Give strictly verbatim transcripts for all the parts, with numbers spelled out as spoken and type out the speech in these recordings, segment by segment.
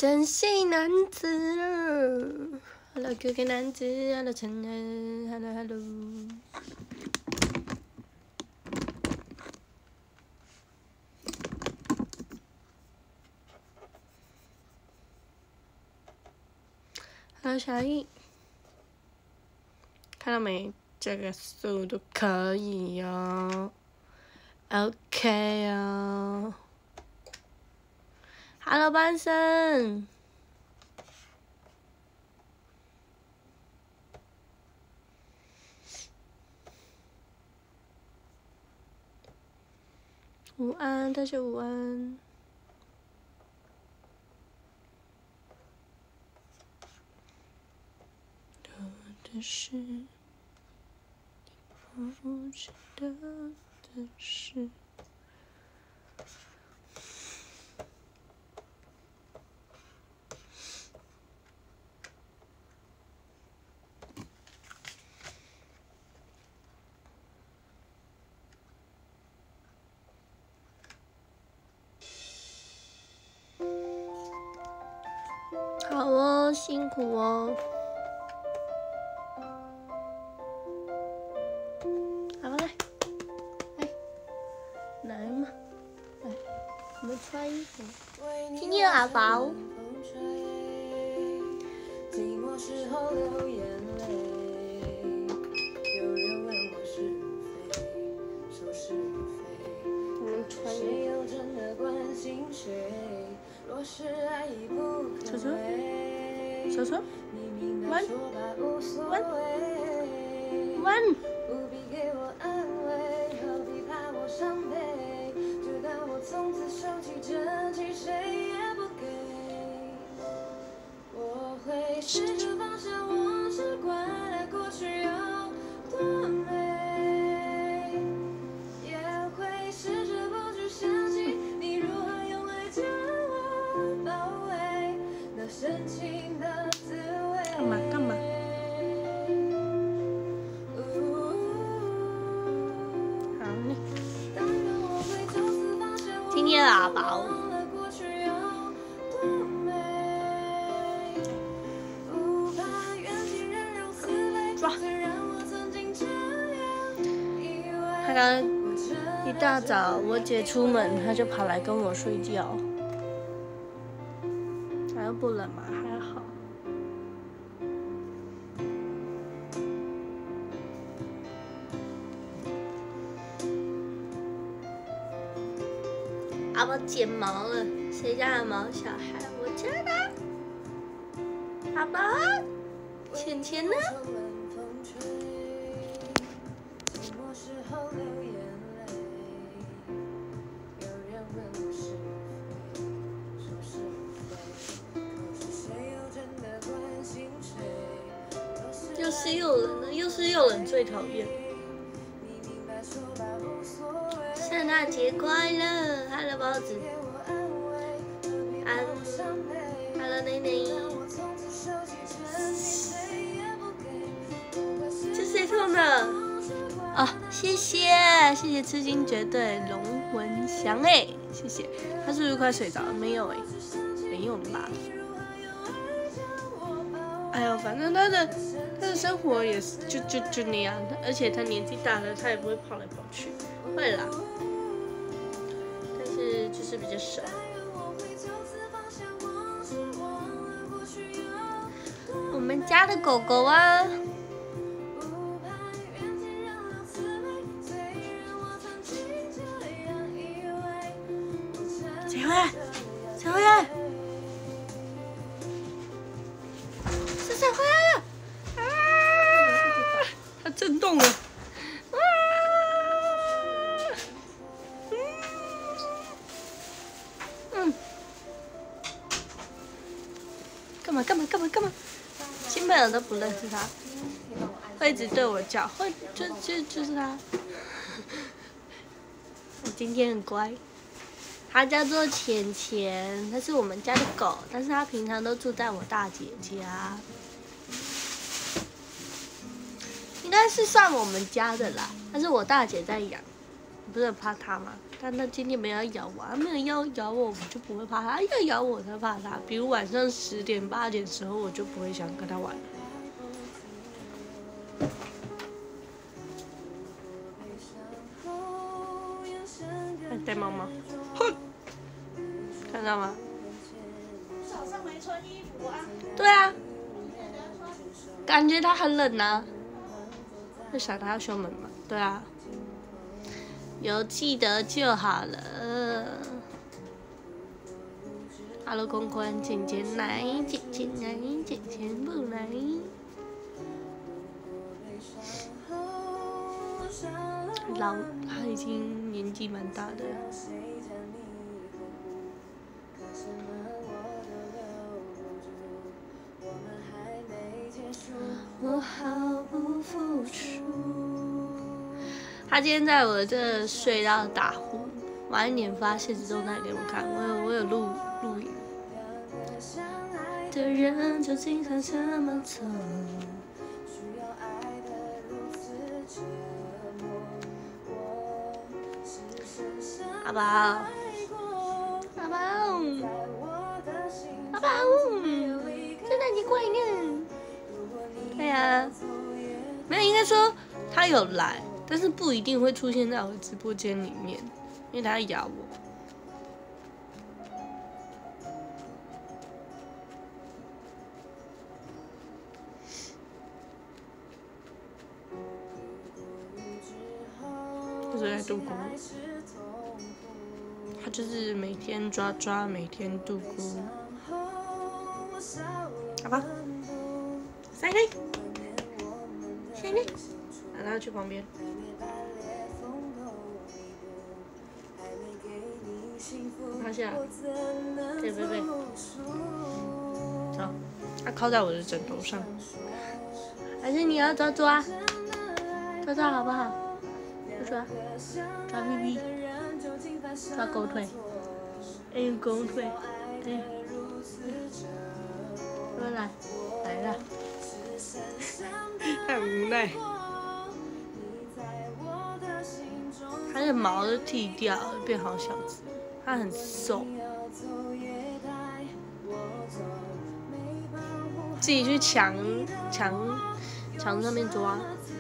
真性男子 ，Hello Q Q 男子 ，Hello 陈恩 ，Hello Hello。Hello 小易，看到没？这个速度可以哦 ，OK 哦。Hello 班生。午安，大家午安。多的是你不知道的事。好哦，辛苦哦。好来，来，来嘛，来，我们穿衣服。今天阿宝。寂寞时候流眼泪，有人问我是非，说是非。我们穿衣服。若是爱已不可为，小车，弯，弯，弯。不必给我安慰，何必怕我伤悲？就当我从此收起真情，谁也不给。我会试着放下往事，怪来过去有多美，也会试着不去想起你如何用爱将我包围，那深情的滋味。干嘛干嘛？好呢。今天阿宝。他刚一大早，我姐出门，他就跑来跟我睡觉。还不冷吗？还好。阿宝剪毛了，谁家的毛小孩？我家的。阿宝，钱钱呢？又是又冷了，又是又冷，最讨厌。圣诞节快乐 ，Hello 包子，安 ，Hello 奶奶。这谁送的？哦，谢谢谢谢痴心绝对龙文祥哎，谢谢。他是不是快睡着了？没有哎，没有吧？哎呦，反正他的他的生活也是就就就那样，而且他年纪大了，他也不会跑来跑去，会啦，但是就是比较少。我们家的狗狗啊。谁回来？谁回来？是谁回来了？啊！它震动了。啊！嗯。干嘛干嘛干嘛干嘛？新朋友都不认识他，会一直对我叫，会就就就是他。我今天很乖。它叫做钱钱，它是我们家的狗，但是它平常都住在我大姐家，应该是算我们家的啦。但是我大姐在养，你不是很怕它吗？ 但他今天没有咬我，他没有要咬我，我就不会怕他；要咬我才怕他。比如晚上十点、八点的时候，我就不会想跟他玩了。带猫猫，哼，看到吗？ 早上没穿衣服啊？ 对啊，感觉他很冷啊。就想他要修门嘛，对啊。有记得就好了。Hello， 公关姐姐来，姐姐来，姐姐不来。老，他已经年纪蛮大的。我毫不付出。他今天在我这睡到打呼，晚一点发现实动态给我看，我有我有录录影。的人究竟该怎么走？阿宝，阿宝，阿宝，真的你过来呢？对呀、啊，没有，应该说他有来，但是不一定会出现在我的直播间里面，因为他咬我。他是在度孤，他就是每天抓抓，每天度孤。好吧，闪开，闪开，让他去旁边。趴下，对对对，走，他靠在我的枕头上，还是你要抓抓，抓抓好不好？不抓，抓屁屁，抓狗腿，哎，狗腿，哎，过来，来了，太无奈。它的毛都剃掉了，变好小只。它很瘦，自己去墙墙墙上面抓。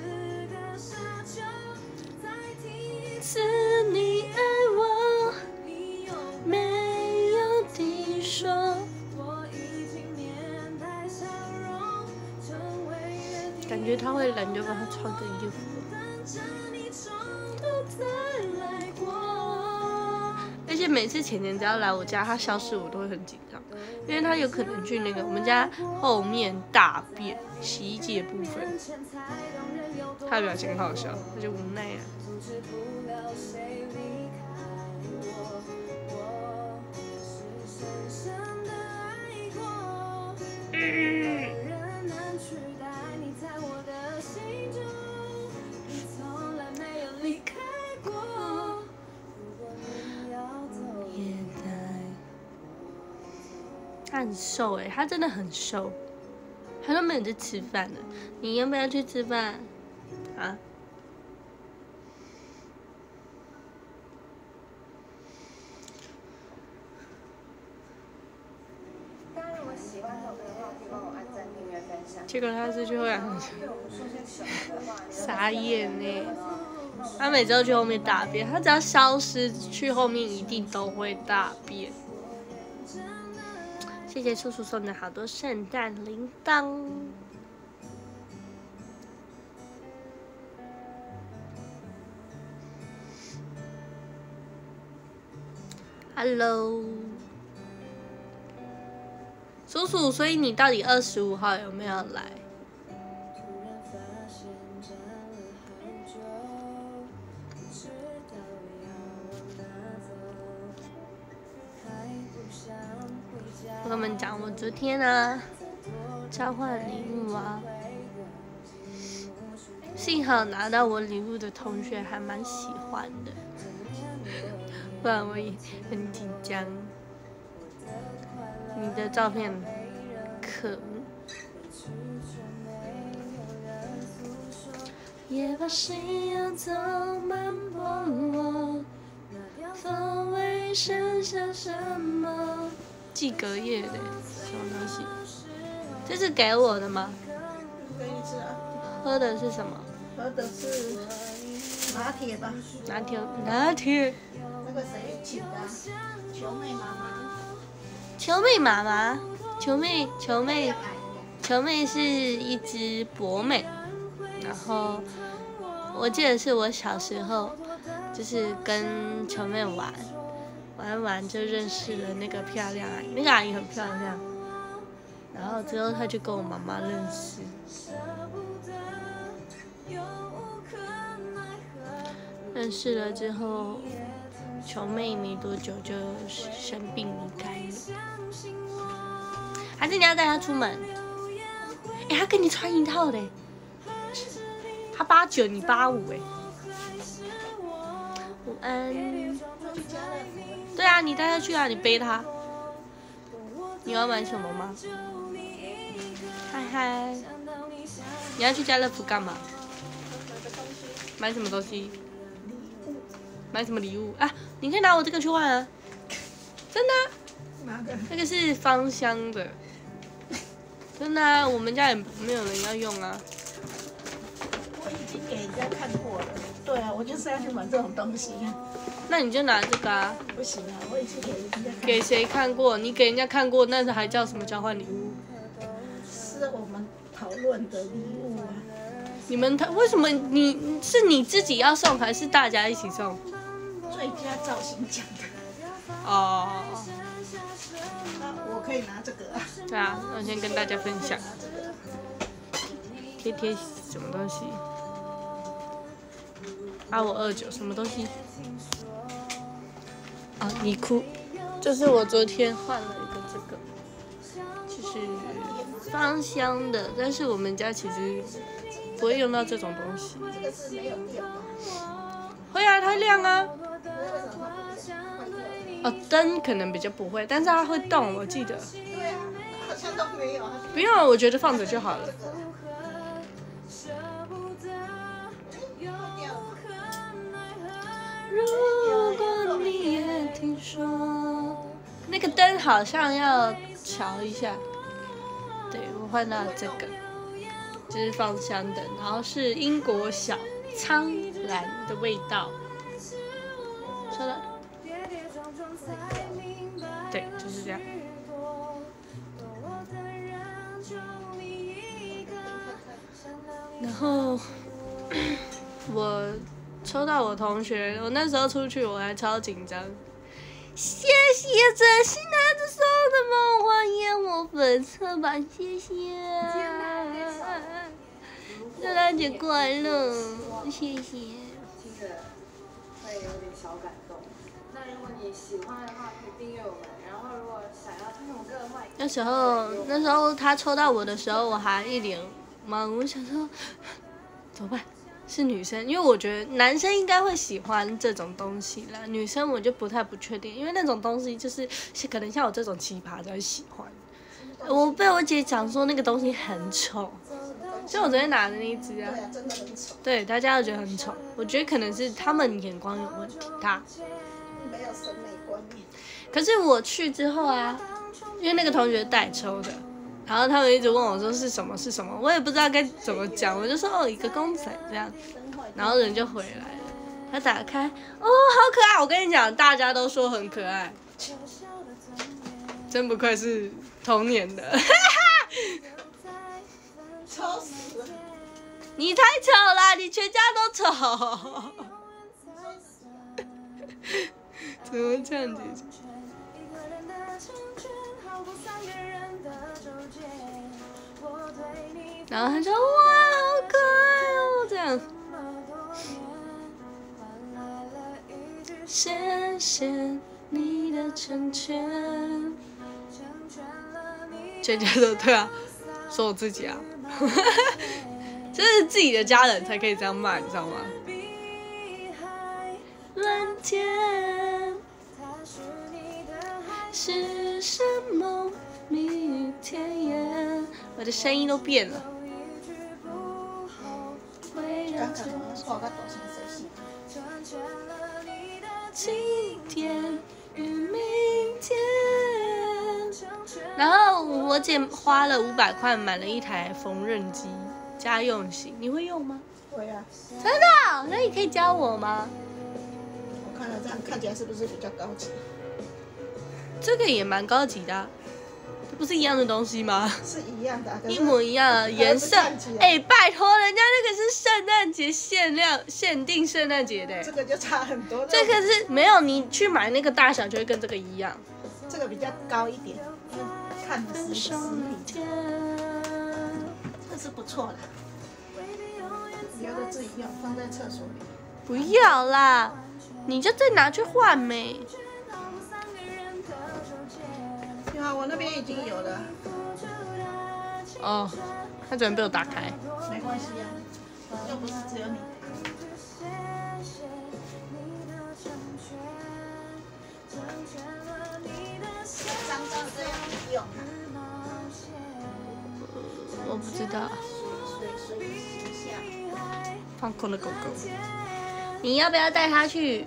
是你爱我，没有听说。感觉他会冷，就帮他穿个衣服。而且每次钱钱只要来我家，他消失我都会很紧张，因为他有可能去那个我们家后面大便洗衣机的部分。他的表情很好笑，他就无奈啊。嗯他很瘦哎、欸，他真的很瘦，他都没有在吃饭呢。你要不要去吃饭？啊？ 大家如果喜欢这首歌的话，可以帮我按赞、订阅、分享。 结果他是去后面傻眼呢、欸。他每周去后面大便，他只要消失去后面一定都会大便。谢谢叔叔送的好多圣诞铃铛。Hello， 叔叔，所以你到底二十五号有没有来？我跟你们讲，我昨天啊交换礼物啊，幸好拿到我礼物的同学还蛮喜欢的，不然我也很紧张。你的照片可恶。也把信要走慢波我， 所谓剩下什么？寄隔夜的什么东西？这是给我的吗？ 给你吃啊。 喝的是什么？ 喝的是拿铁吧？ 拿铁，拿铁。 那个谁请的、啊？球妹妈妈。 球妹妈妈，球妹，球妹，球妹是一只博美，然后我记得是我小时候，就是跟球妹玩，玩完就认识了那个漂亮阿姨，那个阿姨很漂亮，然后之后她就跟我妈妈认识。认识了之后，球妹没多久就生病离开了。还是你要带她出门？哎，她跟你穿一套的，她八九，你八五，哎。午安。对啊，你带她去啊，你背她。你要买什么吗？嗨嗨。你要去家乐福干嘛？买什么东西？买什么礼物啊？你可以拿我这个去换啊！真的、啊？ 哪个？ 那个是芳香的，真的啊！我们家也没有人要用啊。 我已经给人家看过了。对啊，我就是要去买这种东西。 那你就拿这个啊。 不行啊，我已经给人家看过。 给谁看过？你给人家看过，那还叫什么交换礼物？ 是我们讨论的礼物啊。 你们他为什么你是你自己要送，还是大家一起送？ 最佳造型奖的。 哦。 那我可以拿这个啊。 对啊，那我先跟大家分享。贴贴什么东西？啊，我二九什么东西？啊，你哭，就是我昨天换了一个这个，就是芳香的，但是我们家其实不会用到这种东西。 这个是没有电吗？ 会啊，它会亮啊。哦，灯可能比较不会，但是它会动，我记得。 对啊，好像都没有。 不用，我觉得放着就好了。如果你也听说，那个灯好像要调一下。对，我换到这个，就是芳香的，然后是英国小苍兰的味道。说的。对，就是这样。然后我抽到我同学，我那时候出去我还超紧张。谢谢真心男子送的梦幻烟火粉色版，谢谢。圣诞节快乐，谢谢。 听着会有点小感动。那如果你喜欢的话，可以订阅我们。然后如果想要听我们歌的话， 那时候那时候他抽到我的时候，我还一脸懵，我想说怎么办？是女生，因为我觉得男生应该会喜欢这种东西啦，女生我就不太不确定，因为那种东西就是可能像我这种奇葩才会喜欢。我被我姐讲说那个东西很丑，所以我昨天拿的那一只啊， 对啊，真的很丑。 对，大家都觉得很丑，我觉得可能是他们眼光有问题，他没有审美观念。 可是我去之后啊，因为那个同学代抽的。然后他们一直问我说是什么是什么，我也不知道该怎么讲，我就说哦一个公仔这样，然后人就回来了。他打开，哦好可爱，我跟你讲，大家都说很可爱，真不愧是童年的， 丑死了！ 你太丑了，你全家都丑，怎么这样子？然后他说哇好可爱哦这样，谢谢你的成全，全家都对啊，说我自己啊，这是自己的家人才可以这样骂，你知道吗？蓝天是什么蜜语甜言，我的声音都变了。 刚刚我说我大声说戏。 今天然后我姐花了五百块买了一台缝纫机，家用型，你会用吗？ 会啊。 真的？那你可以教我吗？ 我看了这样看起来是不是比较高级？ 这个也蛮高级的、啊，这不是一样的东西吗？ 是一样的、啊， 一模一样的颜色。哎、欸，拜托，人家那个是圣诞节限量、限定圣诞节的。 这个就差很多。 这个是没有，你去买那个大小就会跟这个一样。 这个比较高一点，看的是实体。这是不错的，留着自己用，放在厕所里。 不要啦，你就再拿去换没。 有啊，我那边已经有了。 哦，它昨天被我打开。 没关系啊，又不是只有你。脏脏这样用。 我不知道。放空了狗狗，你要不要带它去？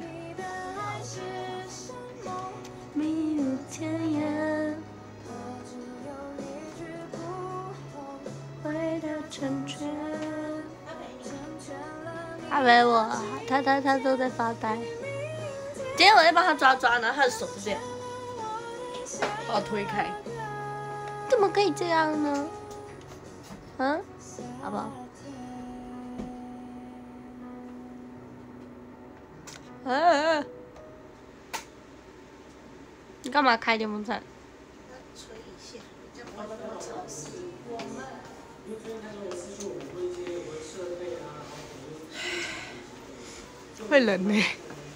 他陪我，他他他都在发呆。今天我在帮他抓抓，然后他的手就这样把我推开。怎么可以这样呢？嗯，好不好？啊！你干嘛开电风扇？ 吹一下，比较不会那么潮湿。 会冷呢。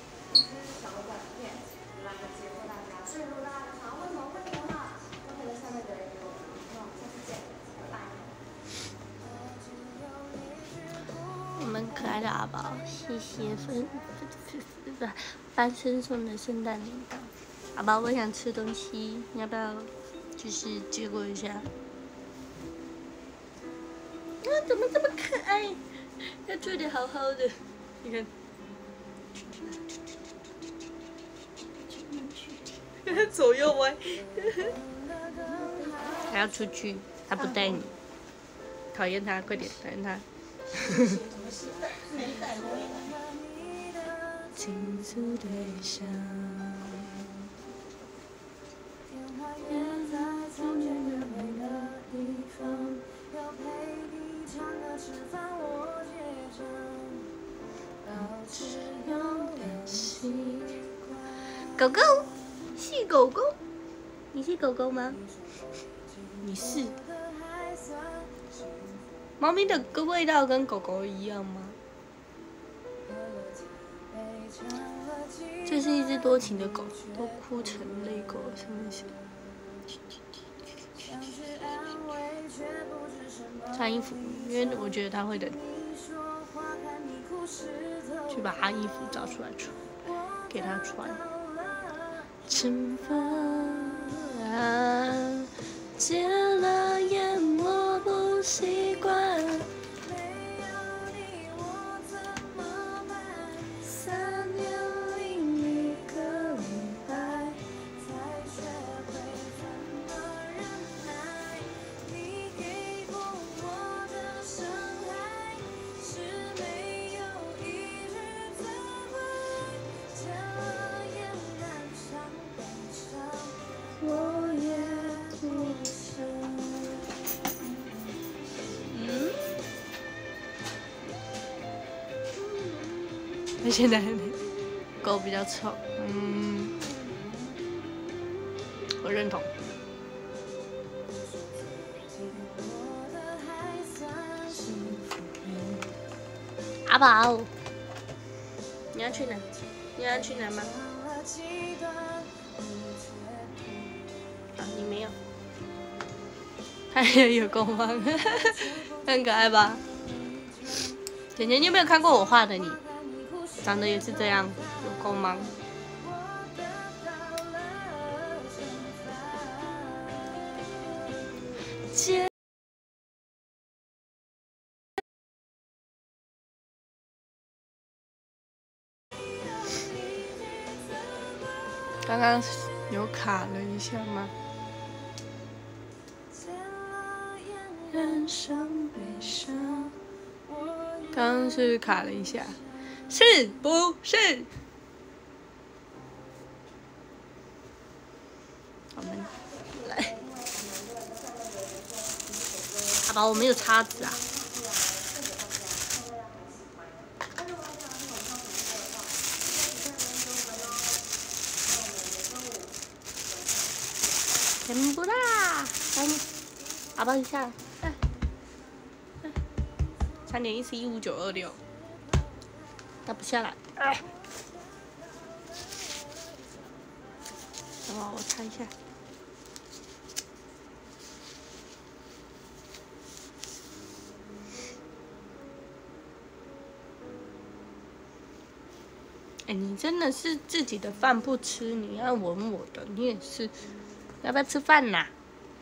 我们可爱的阿宝，谢谢分不翻身送的圣诞礼包。阿宝，我想吃东西，你要不要就是接过一下？啊，怎么这么可爱？要做得好好的，你看。左右歪，还要出去，他不带你，讨厌他，快点讨厌他。倾诉对象。狗狗，是狗狗，你是狗狗吗？你是。猫咪的个味道跟狗狗一样吗？这是一只多情的狗，都哭成泪狗，是不是？穿衣服，因为我觉得它会冷。去把它衣服找出来穿，给它穿。惩罚啊，戒了烟我不习惯。三年零一个礼拜，才学会怎么忍耐。你给过我的伤害，是没有一句责怪。这也难伤悲伤，我也不想。嗯？那现在狗比较臭，嗯，我认同。阿宝，你要去哪？你要去哪吗？啊，你没有。他也有光芒，很可爱吧？姐姐，你有没有看过我画的你？长得也是这样，有光芒。刚刚有卡了一下吗？ 人生悲伤。刚刚是卡了一下，是不是？我们来，好吧，我没有叉子啊。甜不辣，来你，好吧，你下来，来，来，三点一十一五九二六，他不下来，哎，等会我擦一下。哎，你真的是自己的饭不吃，你要闻我的，你也是。要不要吃饭呐？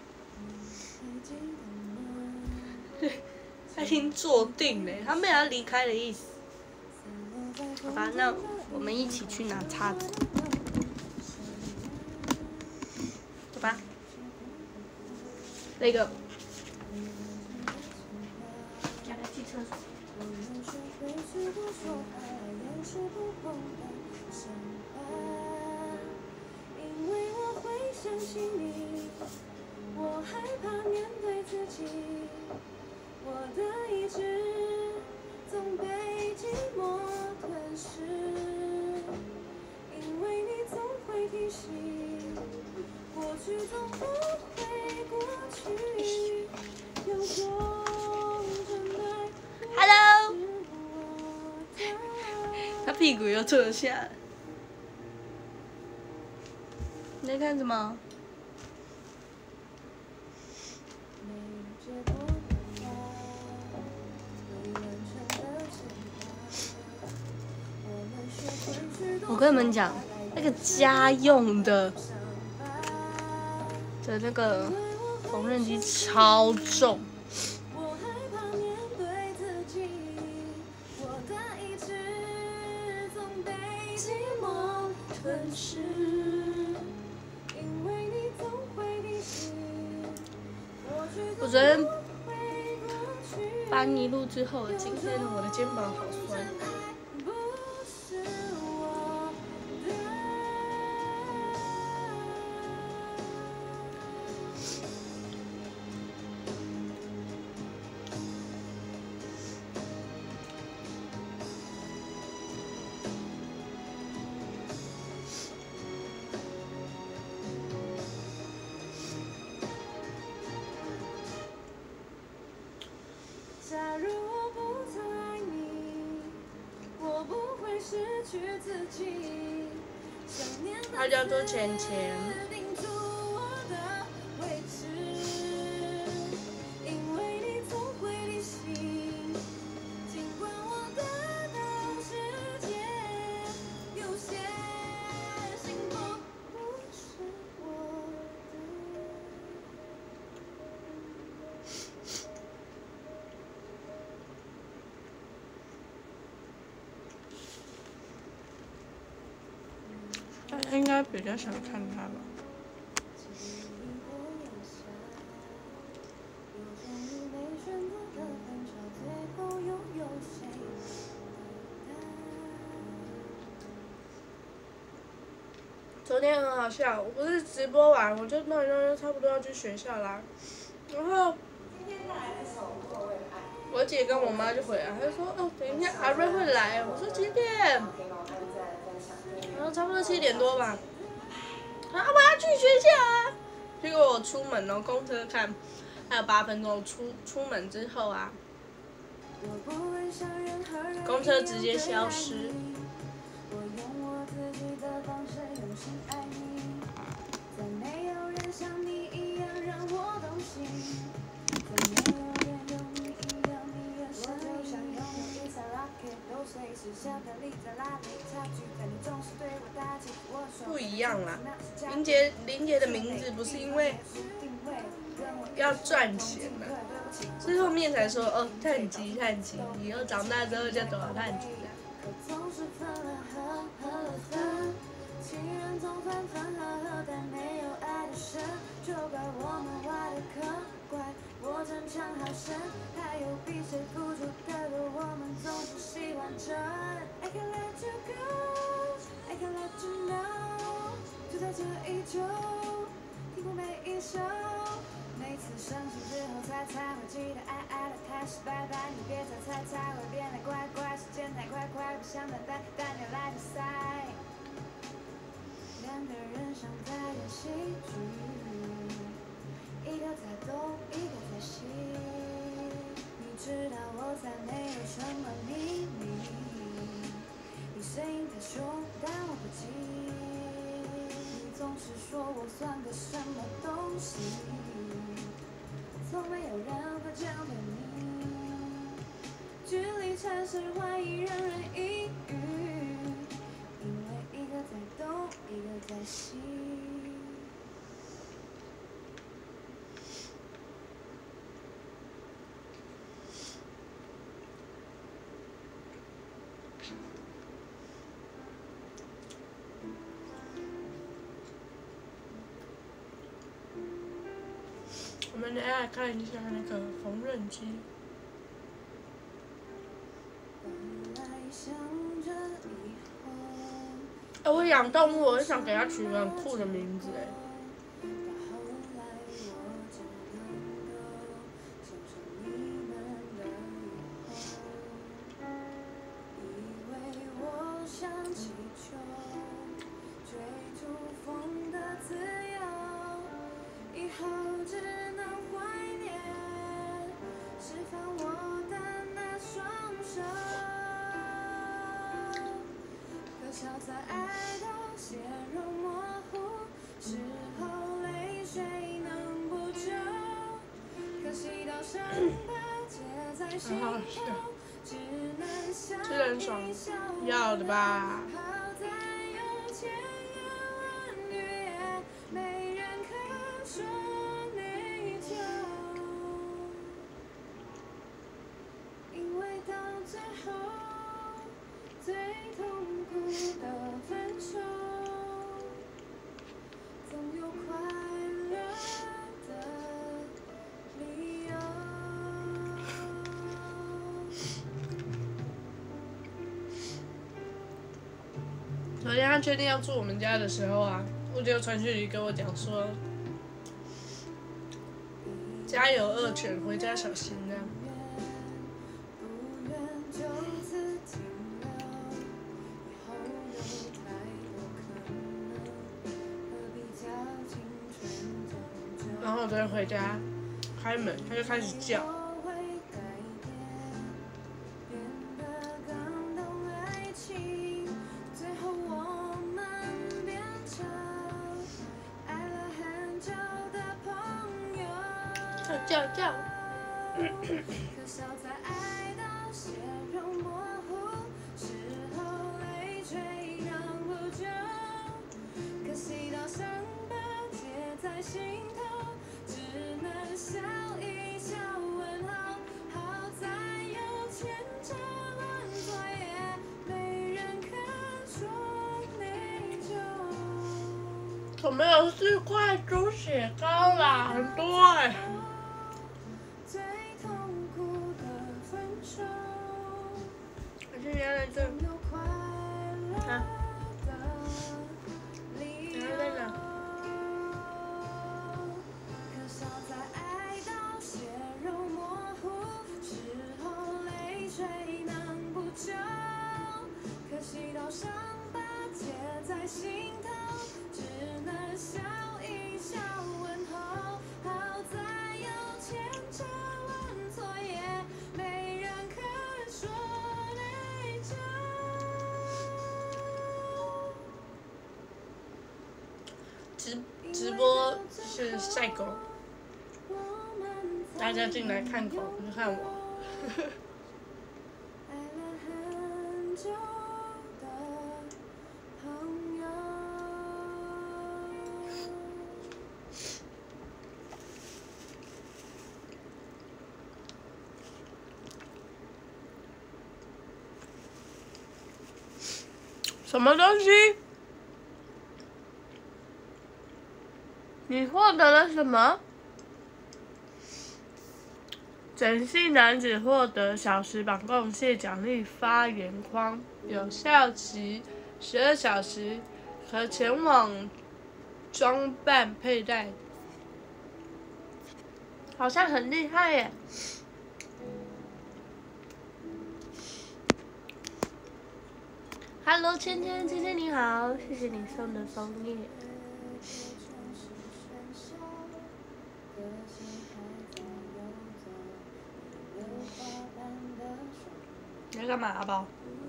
对，他已经坐定了，他没有要离开的意思。好吧，那我们一起去拿叉子，走吧。那个，叫他去厕所。 相信你，我害怕面对自己，我的意志总被寂寞吞噬，因为你总会提醒，过去总不会过去，有种真爱。 Hello， 他屁股又坐下了。你在看什么？我跟你们讲，那个家用的的那个缝纫机超重。我昨天搬一路之后，今天我的肩膀好酸。 假如我不曾爱你，我不会失去自己。想念的他叫做钱钱。 定住我的位置，因为你总会离席。尽管我得到世界，有些幸福不是我的。 大家应该比较想看他吧。昨天很好笑，我不是直播完，我就弄一弄，就差不多要去学校啦。然后我姐跟我妈就回来，她就说：“哦，等一下阿瑞会来。”我说：“几点？”然后差不多七点多吧。啊，我要去学校啊！结果我出门哦，公车看还有八分钟，出出门之后啊，公车直接消失。不一样啦，林杰林杰的名字不是因为要赚钱呐、是后面才说哦碳基碳基，以后长大之后就走到碳基了。 我争强好胜，还有比谁付出更多，我们总是喜欢争。I can let you go, I can let you know， 就在这一周，听过每一首。每次生气之后才才会记得爱爱的开始，拜拜，你别再猜才会变得乖乖，时间太快，快不想等待，但你来比赛。两个人像在演戏剧，一个在东，一个在西。你知道我才没有什么秘密，你声音太凶，但我不急。你总是说我算个什么东西，从没有人会这样对你。距离产生怀疑，人人疑虑，因为一个在东，一个在西。 我们等下来看一下那个缝纫机。哎、我养动物，我想给它取个很酷的名字哎。笑在爱到血肉模糊时候，泪水能补救。可惜到伤疤结在心头，只能笑一笑。 要的吧？ 好在有千言万语，没人肯说内疚，因为到最后。最痛苦的分手，总有快乐的理由。 昨天他确定要住我们家的时候啊，我就传讯息跟我讲说，加油恶犬，回家小心这样。然后我昨天回家，开门，他就开始叫。叫叫叫。我没有四块猪血糕啦，很多哎、欸。而且原来这，啊，原来在哪？可惜到伤疤结在心头，只能笑一笑问候。好在有千差万错，也没人肯说内疚。直直播是晒狗，大家进来看狗，不是看我。什么东西？你获得了什么？ 整系男子获得小时榜贡献奖励发言框，有效期十二小时，可前往装扮佩戴。好像很厉害耶！Hello， 芊芊，芊芊你好，谢谢你送的枫叶。你在干嘛，阿宝？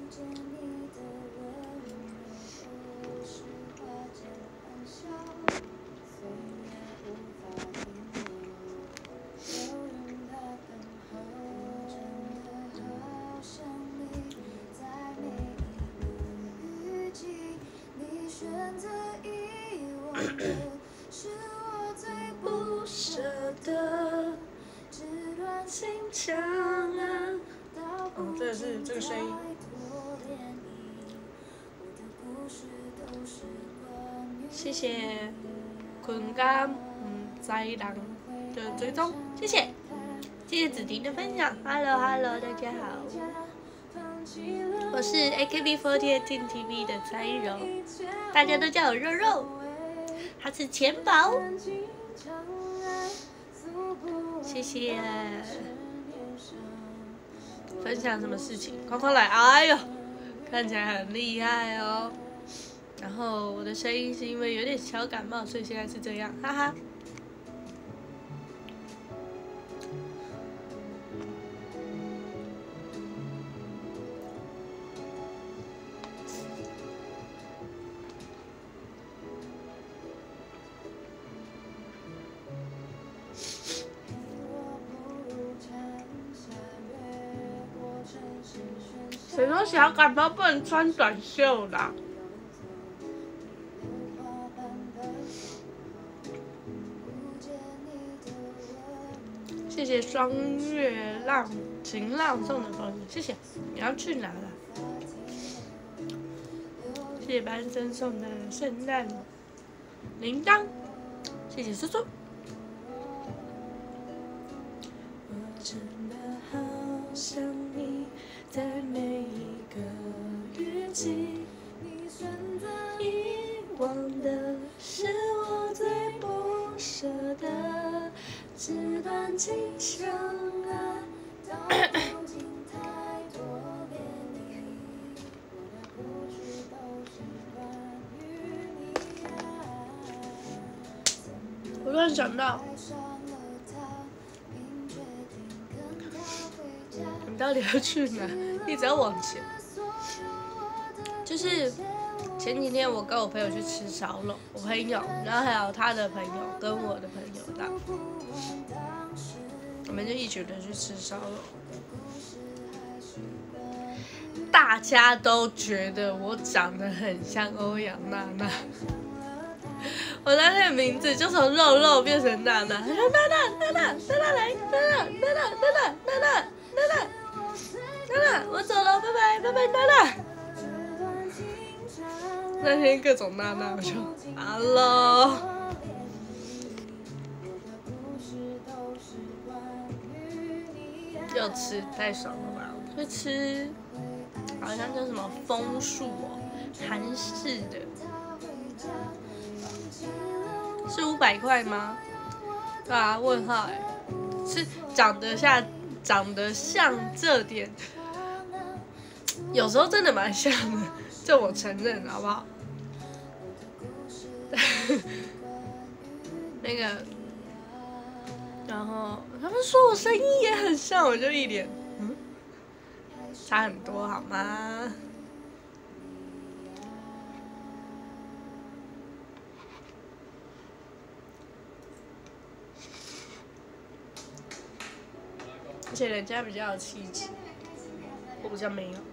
哦，这是这个声音。谢谢坤刚嗯灾狼的追踪，谢谢，谢谢子婷的分享。Hello Hello， 大家好，我是 A K B四十八 Team T V 的蔡依柔，大家都叫我肉肉，他是钱宝，谢谢。分享什么事情？快快来！哎呦，看起来很厉害哦。然后我的声音是因为有点小感冒，所以现在是这样，哈哈。谁说小感冒不能穿短袖的？谢谢双月浪晴浪送的风，谢谢。你要去哪了？谢谢班生送的圣诞铃铛，谢谢叔叔。我真的好想你，在每一个雨季，遗忘的是我最不舍的这段情相啊。我突然想到，你到底要去哪？一直要往前。就是前几天我跟我朋友去吃烧肉，我朋友，然后还有他的朋友跟我的朋友的，我们就一群人去吃烧肉。大家都觉得我长得很像欧阳娜娜。我那天的名字就从肉肉变成娜娜，他说娜娜娜娜娜娜来，娜娜娜娜娜娜娜娜娜娜娜娜，我走了，拜拜拜拜娜娜。那天各种娜娜，我就 hello。又吃太爽了吧？会吃，好像叫什么枫树哦，韩式的。是五百块吗？对啊，问号哎，是长得像，长得像这点，有时候真的蛮像的，这我承认，好不好？那个，然后他们说我声音也很像，我就一脸，嗯，差很多好吗？而且人家比较有气质，我比较没有。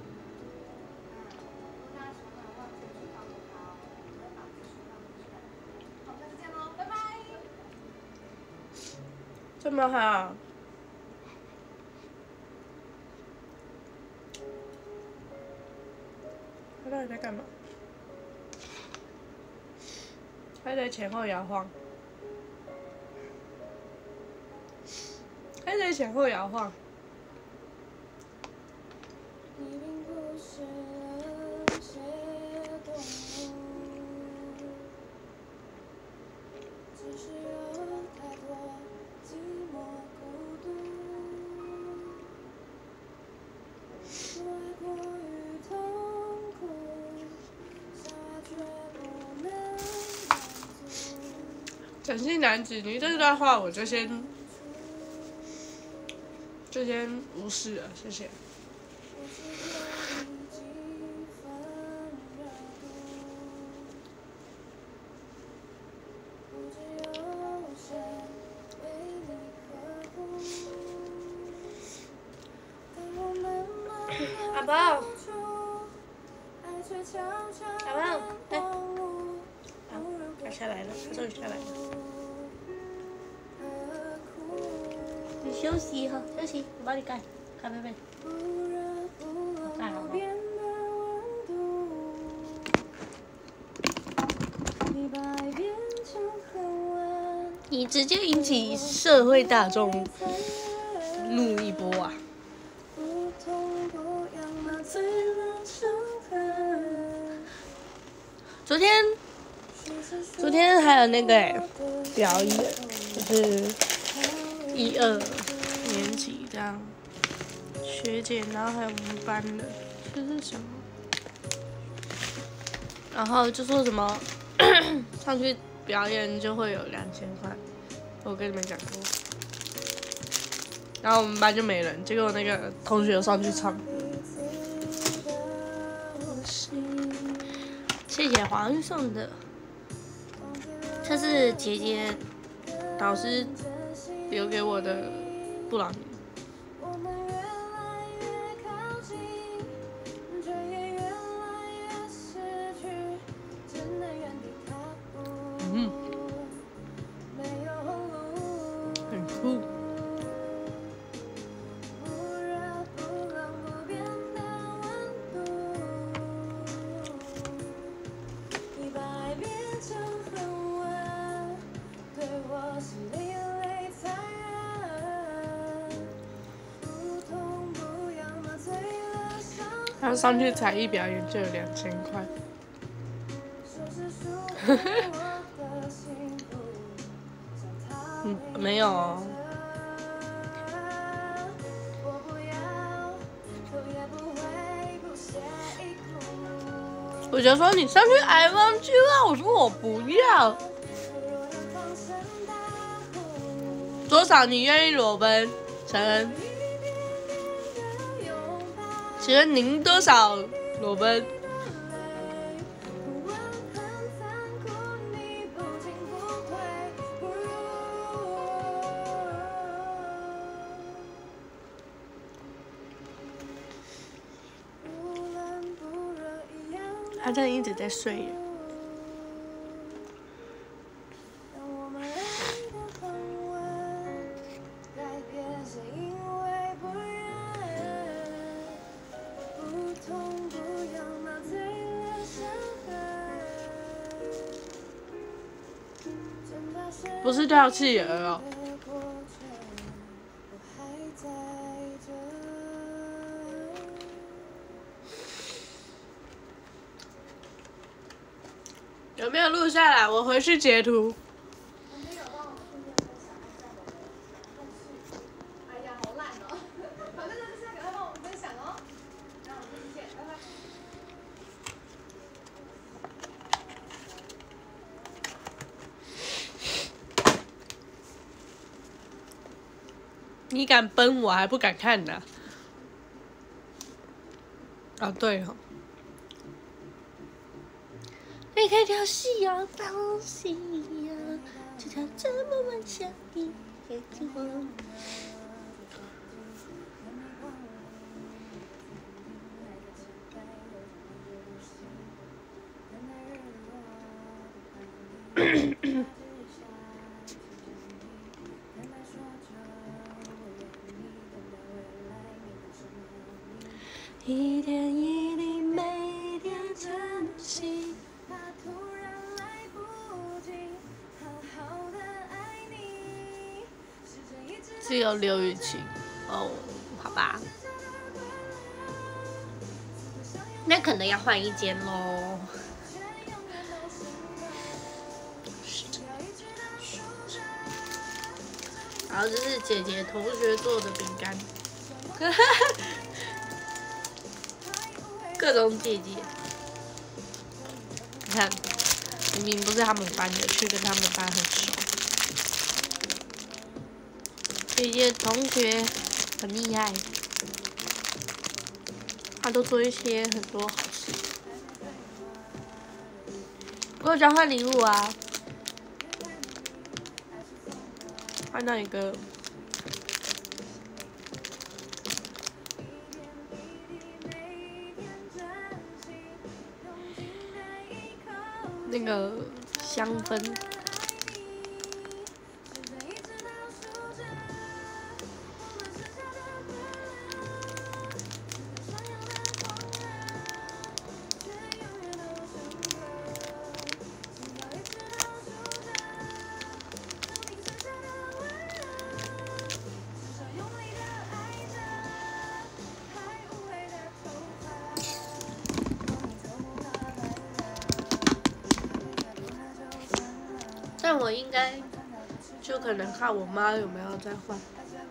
这么好，他到底在干嘛？他在前后摇晃。他在可以前后摇晃。整性男子，你这段话我就先就先无视了，谢谢。阿宝，阿宝，来，好，他下来了，他终于下来了。你休息哈，休息，我帮你盖，盖贝贝。盖好了。你直接引起社会大众怒一波啊！昨天，昨天还有那个哎、欸、表演，就是一二年级这样，学姐，然后还有我们班的，这是什么？然后就说什么上去表演就会有两千块，我跟你们讲过。然后我们班就没人，结果那个同学上去唱。谢谢黄送的，这是姐姐导师留给我的布朗尼。嗯，很酷。他上去才艺表演就有两千块，嗯，没有哦。我就说你上去 I want you 啊，我说我不要。多少你愿意裸奔？陈恩，请问您多少裸奔？他真的一直在睡耶。不是跳企鹅哦。有没有录下来？我回去截图。 哎呀，好烂哦！反正就是要给他帮我们分享哦。那我们再见，拜拜。 你敢奔，我还不敢看呢。啊，对哦。你可以跳西洋到西洋，就跳这么晚下一夜金黄。一点一滴，每点珍惜。 是有刘雨晴哦，好吧，那可能要换一间喽。然后这是姐姐同学做的饼干，各种姐姐。你看，明明不是他们班的，却跟他们班很熟。姐姐同学很厉害，她都做一些很多好事。给我交换礼物啊！换到一个那个香氛。但我应该就可能看我妈有没有再换，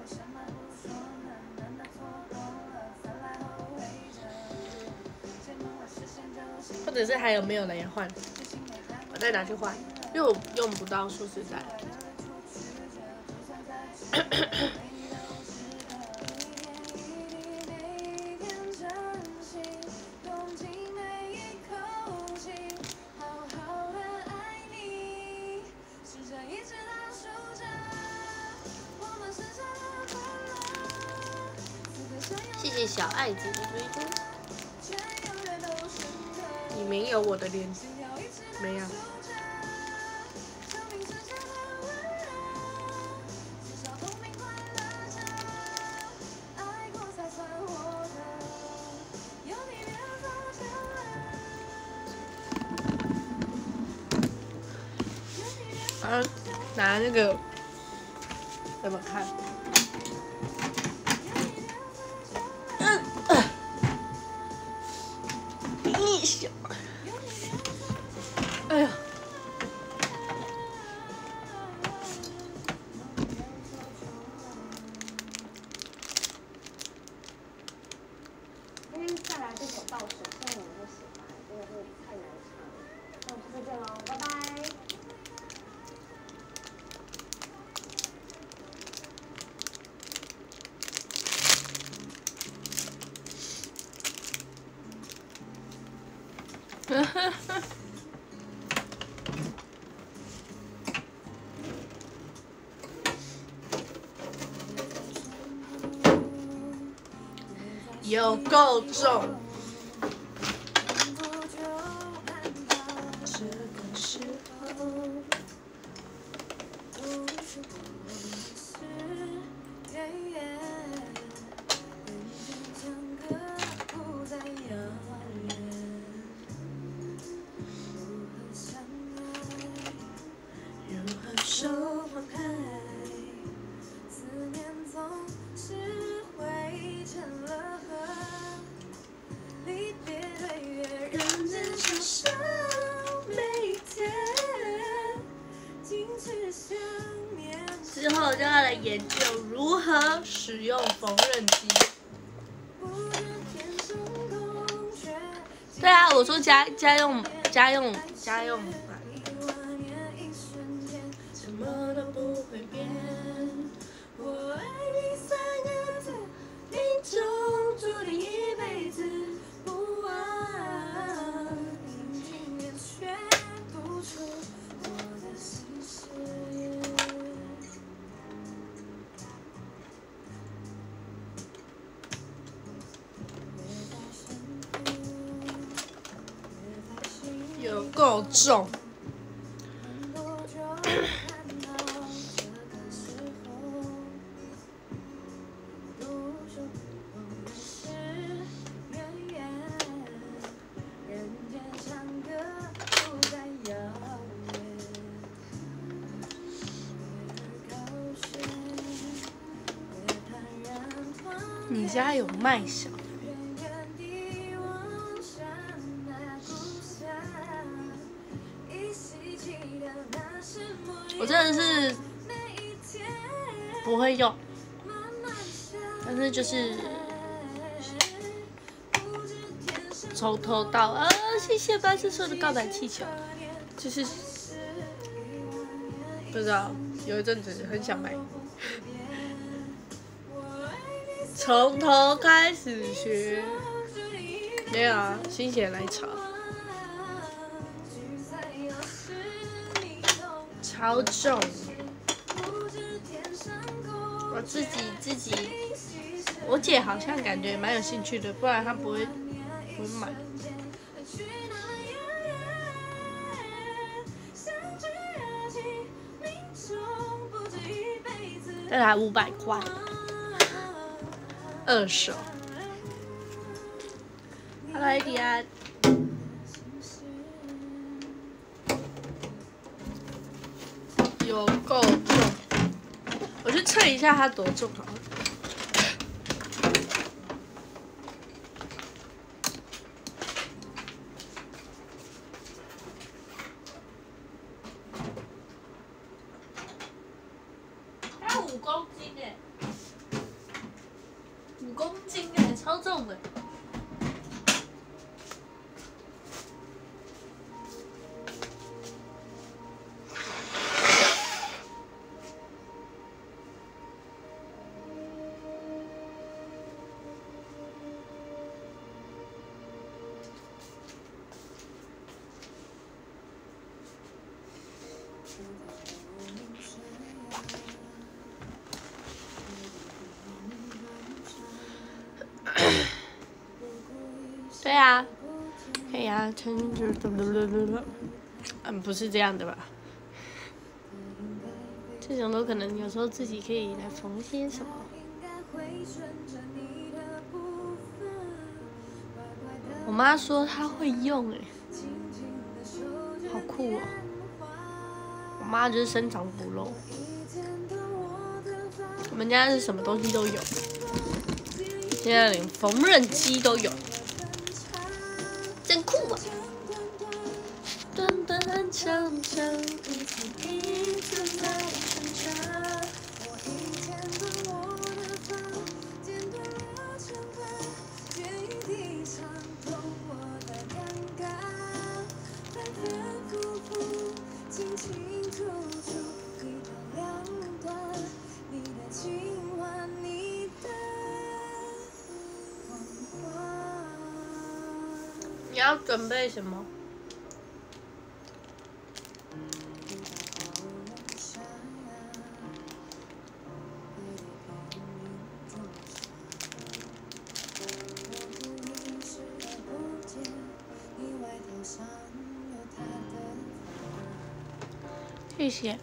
或者是还有没有人要换，我再拿去换，因为我用不到，说实在。谢谢小爱子的追踪。你没有我的脸，没有。啊，拿那个怎么看？一小，哎呀！ 今天再来这首倒数，希望你们会喜欢，真的是太难唱了。那我们下次见喽，拜拜。 有够重。之后就要来研究如何使用缝纫机。对啊，我说家家用家用家用版。什么都不会变，我爱你三个字，命中注定一辈子不忘，阴晴圆缺不出我的心事。有够重。 你家有卖小的？我真的是不会用，但是就是从头到啊，谢谢白色色的告白气球，就是不知道有一阵子很想买，从头开始学，没有啊，心血来潮。超重，我自己自己，我姐好像感觉蛮有兴趣的，不然她不会不会买。这才五百块，二手。Hello， 迪安。有够重，我去称一下它多重好了。它五公斤哎，五公斤哎，超重的。对啊，可以啊，撑着，嗯，不是这样的吧？这种都可能有时候自己可以来缝些什么。我妈说她会用哎，好酷哦！我妈就是深藏不露，我们家是什么东西都有，现在连缝纫机都有。真酷啊！短短长长，一次一次在挣扎。我一天断我的发，剪断了牵挂，剪一地伤痛我的尴尬，反反复复，清清楚楚，一刀两断，你的情话，你的谎话。你要准备什么？谢谢。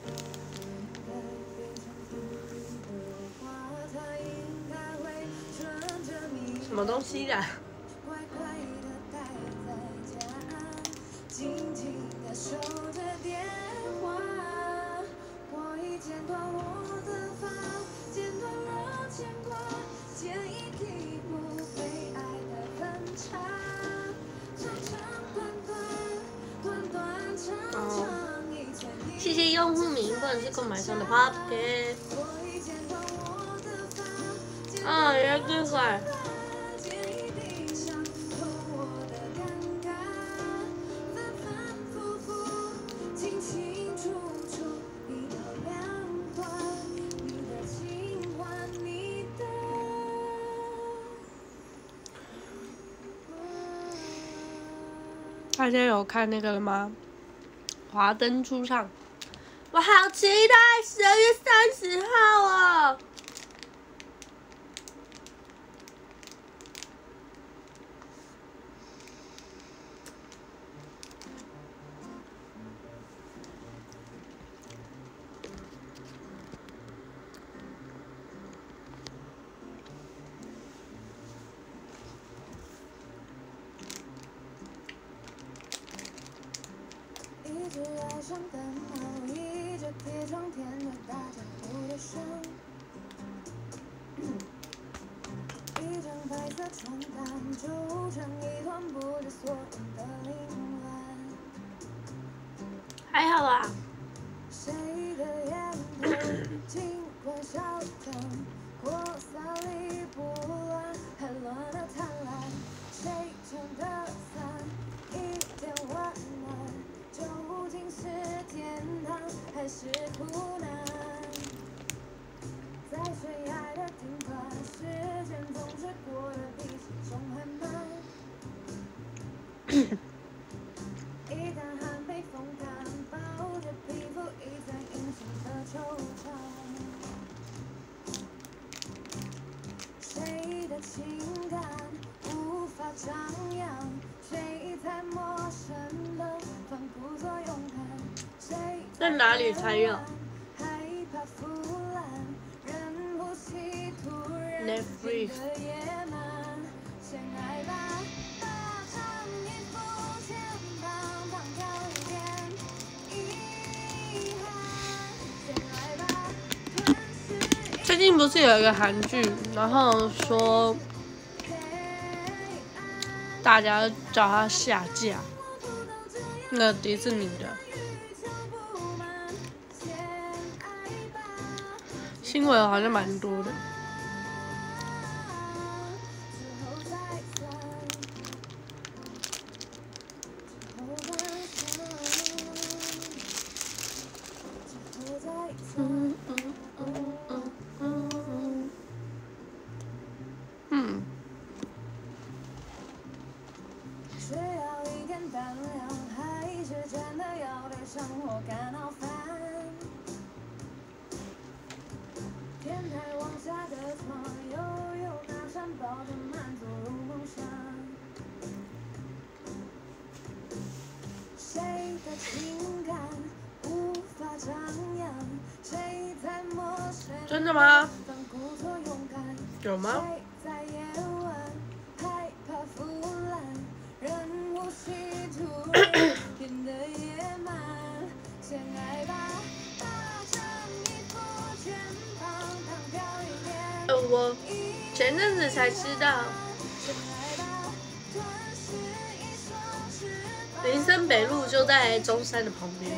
什么东西呀？谢谢用户名或者是购买上的 Pocket。啊，原来这块。大家有看那个了吗？华灯初上，我好期待十二月三十号哦！一直爱上灯泡，一直贴窗天的大江湖的霜。 还好啦。在哪里才有 ？Netflix。最近不是有一个韩剧，然后说大家叫它下架，那个迪士尼的新闻好像蛮多的。嗯嗯嗯嗯嗯嗯。嗯。真的吗？有吗？呃，我前阵子才知道，林森北路就在中山的旁边。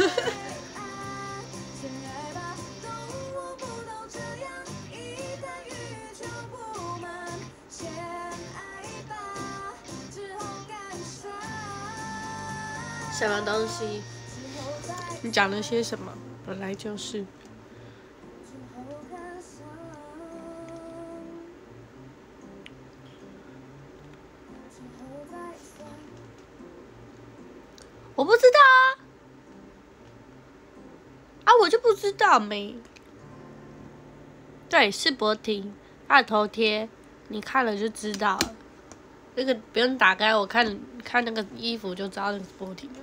什么东西？你讲了些什么？本来就是。我不知道啊，啊，我就不知道没。对，是博婷，他的头贴，你看了就知道了。那个不用打开，我看看那个衣服就知道那个是博婷了。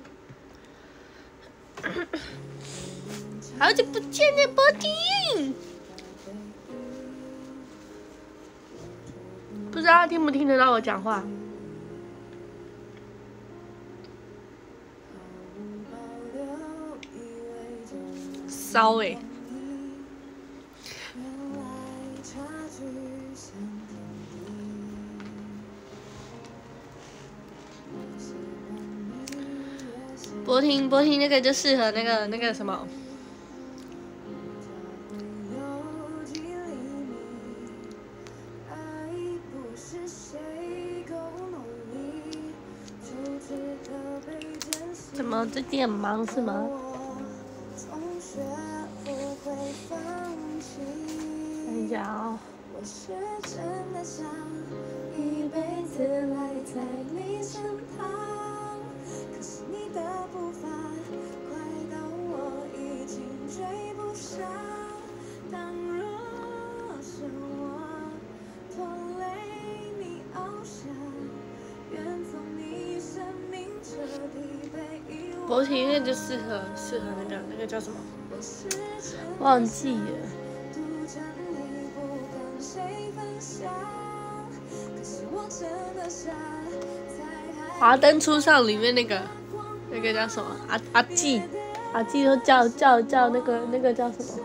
好久不见呢，博婷。不知道他听不听得到我讲话。骚欸。博婷，博婷那个就适合那个那个什么。怎么最近很忙是吗？看一下哦。博婷那就适合适合那个那个叫什么？忘记了。华灯初上里面那个那个叫什么？阿阿纪，阿纪都叫叫叫那个那个叫什么？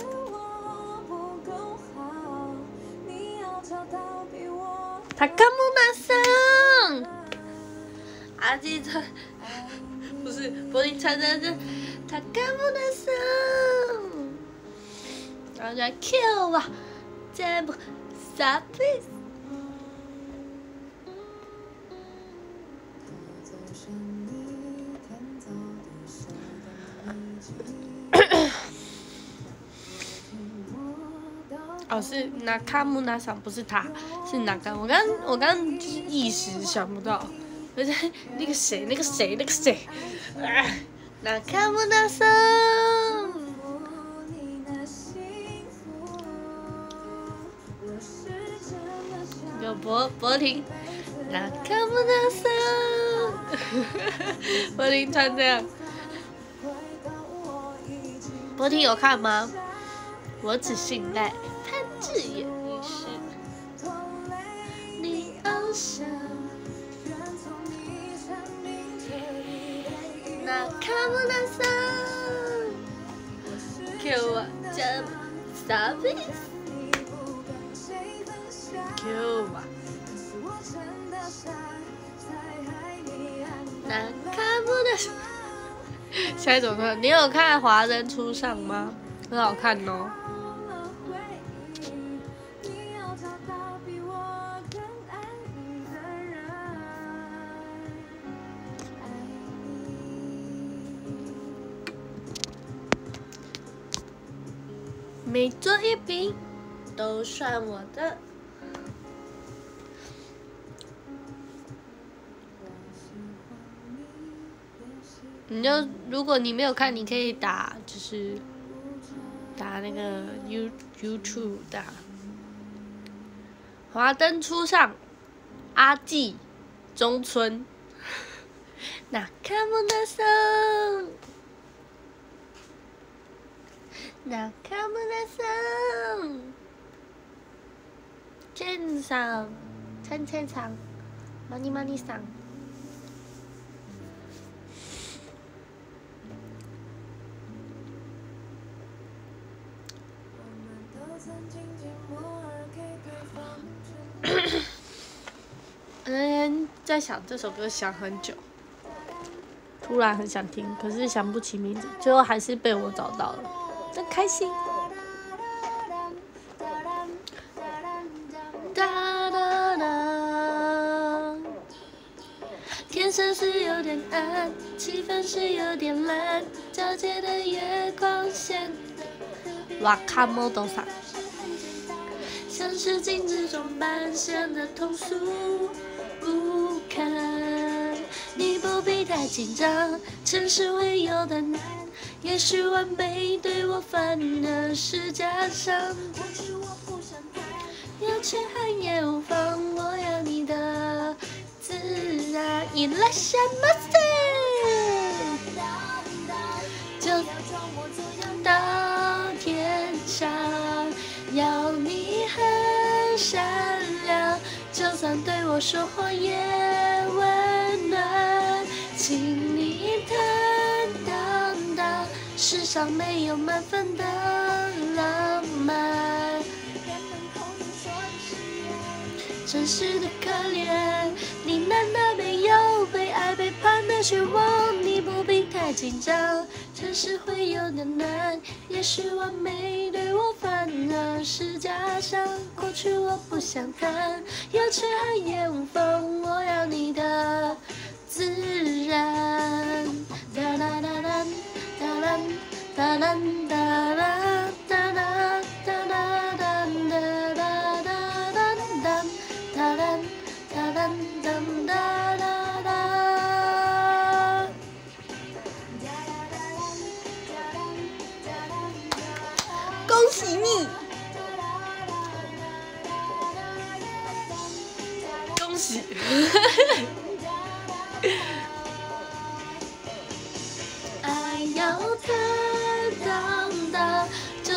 他干木那桑，阿纪他不是柏林穿的这他看不到手，然后就 Q 我，这不傻逼。哦，是那卡木那桑，不是他，是哪个？我刚我刚就是一时想不到，而且那个谁，那个谁，那个谁，啊，那卡木那桑，有柏柏林，那卡木那桑，柏林穿这样，柏林有看吗？我只信赖。自言一世，你翱翔，那看不到手，给我这傻逼，给我，那看不到手。下一种歌，你有看《华灯初上》吗？很好看哦。每做一笔都算我的。你就如果你没有看，你可以打就是打那个 You YouTube 打华灯初上，阿纪中村，那看不那手。那看不到手，天上，天天上，马尼马尼上。那天在想这首歌，想很久，突然很想听，可是想不起名字，最后还是被我找到了。真开心。哒哒哒，天色是有点暗，气氛是有点蓝，皎洁的月光显得哇卡莫多桑，像是镜子中般显得通俗不堪。你不必太紧张，城市会有的难。也许完美对我反而是假象，有缺憾也无妨，我要你的自然。いらっしゃいませ，就到天上，要你很善良，就算对我说谎也温暖，请你坦荡荡。世上没有满分的浪漫，真实的可怜。你难道没有被爱背叛的绝望？你不必太紧张，城市会有点难。也许完美对我反而是假象，过去我不想谈，有缺憾也无妨，我要你的自然。哒啦啦啦。哒啦哒啦哒啦哒啦哒啦哒哒哒哒哒哒啦哒啦哒哒哒哒。恭喜你！恭喜！要坦荡荡，就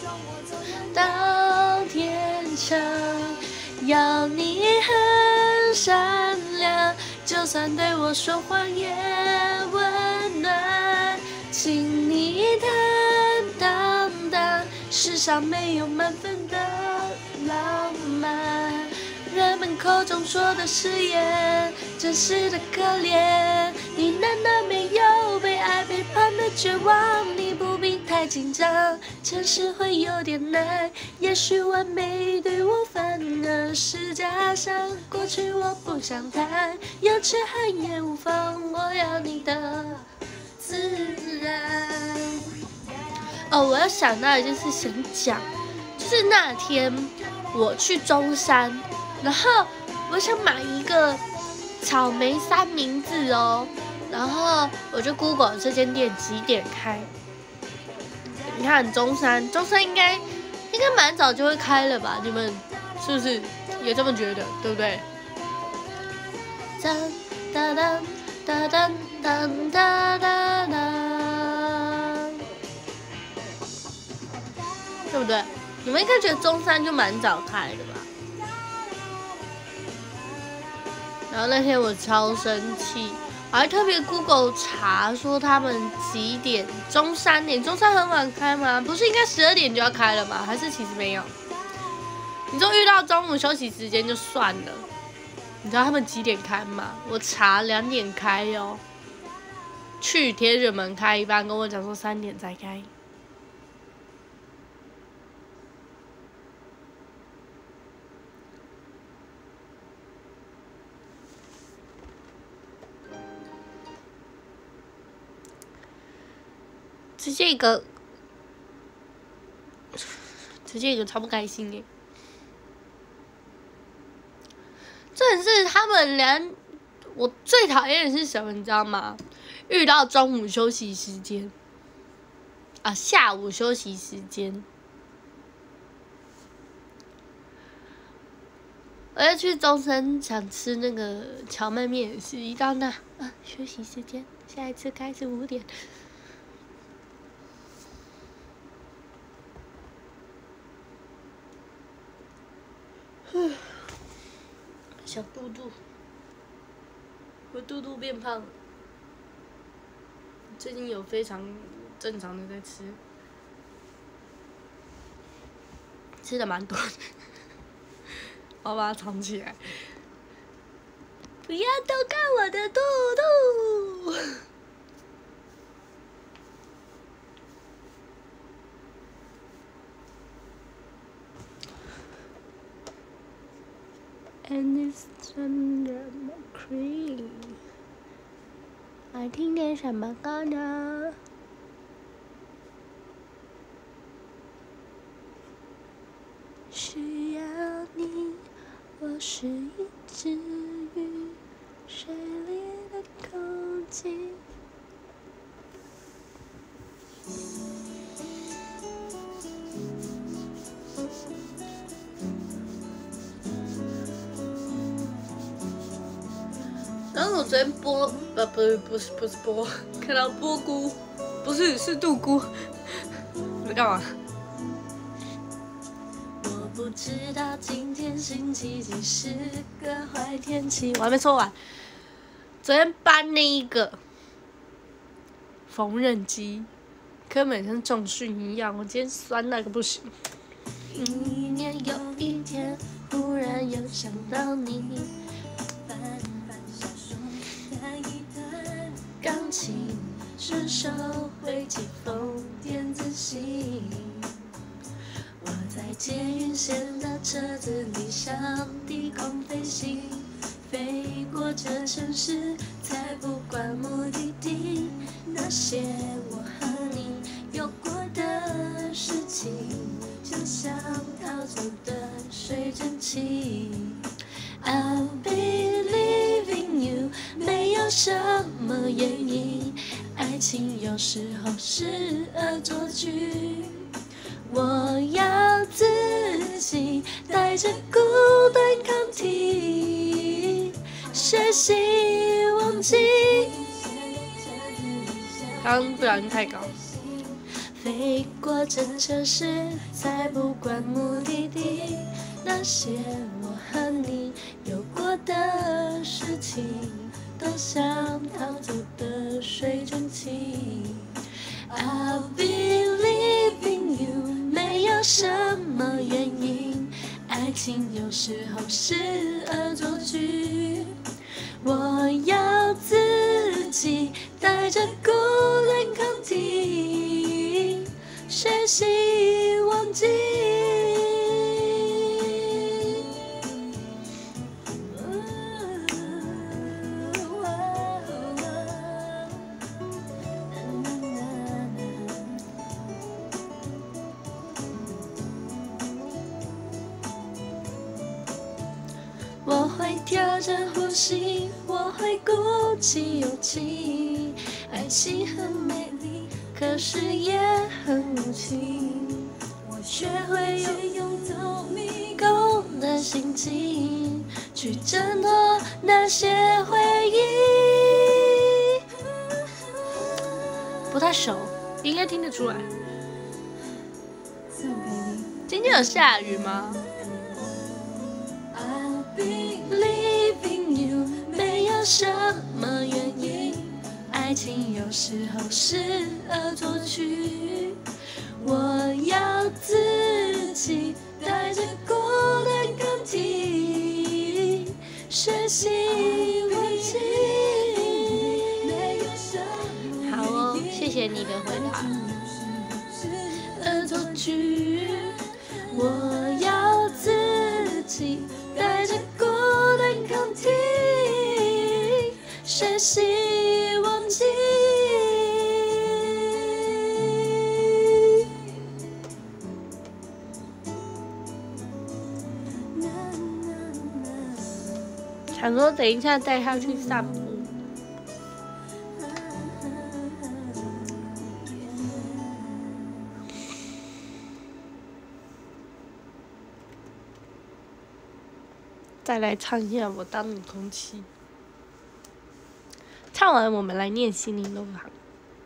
到天长。要你很善良，就算对我说谎也温暖。请你坦荡荡，世上没有满分的浪漫。人们口口中说的誓言，真实的可怜。你难道没有被爱背叛的绝望？你不必太紧张，诚实会有点难。也许完美对我反而是假象，过去我不想谈，有痴汉也无妨，我要你的自然。哦，我要想到一件事想讲，就是那天我去中山，然后我想买一个草莓三明治哦，然后我就 Google 这间店几点开。你看中山，中山应该应该蛮早就会开了吧？你们是不是也这么觉得？对不对？当当当当当当当当当，对不对？你们应该觉得中山就蛮早开的吧？然后那天我超生气，我还特别 Google 查说他们几点，中山点，中山很晚开吗？不是应该十二点就要开了吗？还是其实没有？你就遇到中午休息时间就算了，你知道他们几点开吗？我查两点开哦，去铁卷门开一班，跟我讲说三点才开。直接一个，直接一个超不开心耶！重点是他们连我最讨厌的是什么，你知道吗？遇到中午休息时间啊，下午休息时间，我要去中山想吃那个荞麦面，也是一到那啊，休息时间，下一次开始五点。小肚肚，我肚肚变胖了。最近有非常正常的在吃，吃的蛮多的，我把它藏起来。不要偷看我的肚肚。And it's under my cream。爱听点什么歌呢？需要你，我是一只鱼，水里的空气。然后我昨天播，呃，不是不是不是播，看到波菇，不是是杜菇，我在干嘛？我不知道今天星期几是个坏天气，我还没说完。昨天搬那一个缝纫机，根本像重训一样，我今天酸那个不行。一年又一天，忽然又想到你。钢琴顺手挥几封电子信，我在捷运线的车子里向低空飞行，飞过这城市，才不管目的地。那些我和你有过的事情，就像逃走的水蒸气。I'll be leaving you， 没有什么原因，爱情有时候是恶作剧。我要自己带着孤单抗体，学习忘记。刚刚不小心太高。飞过这城市，才不管目的地。那些我和你有过的事情，都像逃走的水蒸气。I'll be leaving you， 没有什么原因，爱情有时候是恶作剧，我要自己带着孤单抗体，学习忘记。我会调整呼吸，我会鼓起勇气。爱情很美丽，可是也很无情。我学会用走迷宫的心境，去挣脱那些回忆。不太熟，应该听得出来。 送给你。 今天有下雨吗？没有什么原因，爱情有时候是恶作剧，我要自己带着孤单抗体，学习忘记。好哦，谢谢你的回答。恶作剧，我要自己带着孤单抗体，学习忘记。想说等一下带他去散步。再来唱一下《我当你空气》。唱完我们来念心灵路航。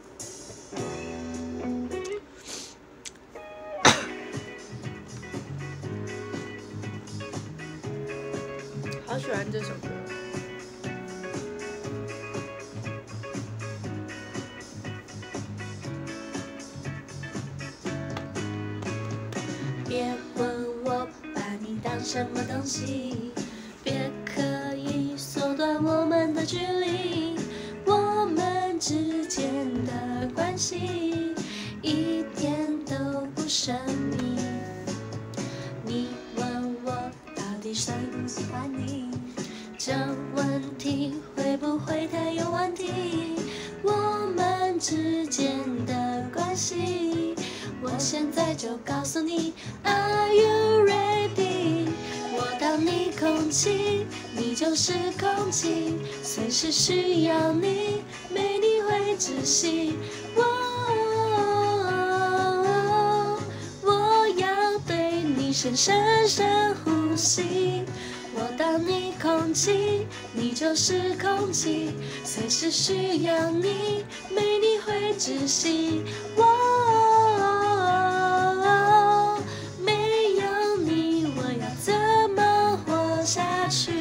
好喜欢这首歌。别问我把你当什么东西，别刻意缩短我们的距离，我们之间的关系一点都不神秘。你问我到底喜不喜欢你，这问题会不会太有问题？我们之间的关系，我现在就告诉你 ，Are you ready？ 我当你空气，你就是空气，随时需要你，没你会窒息。我我要对你深深深呼吸。我当你空气，你就是空气，随时需要你，没你会窒息。我没有你，我要怎么活下去？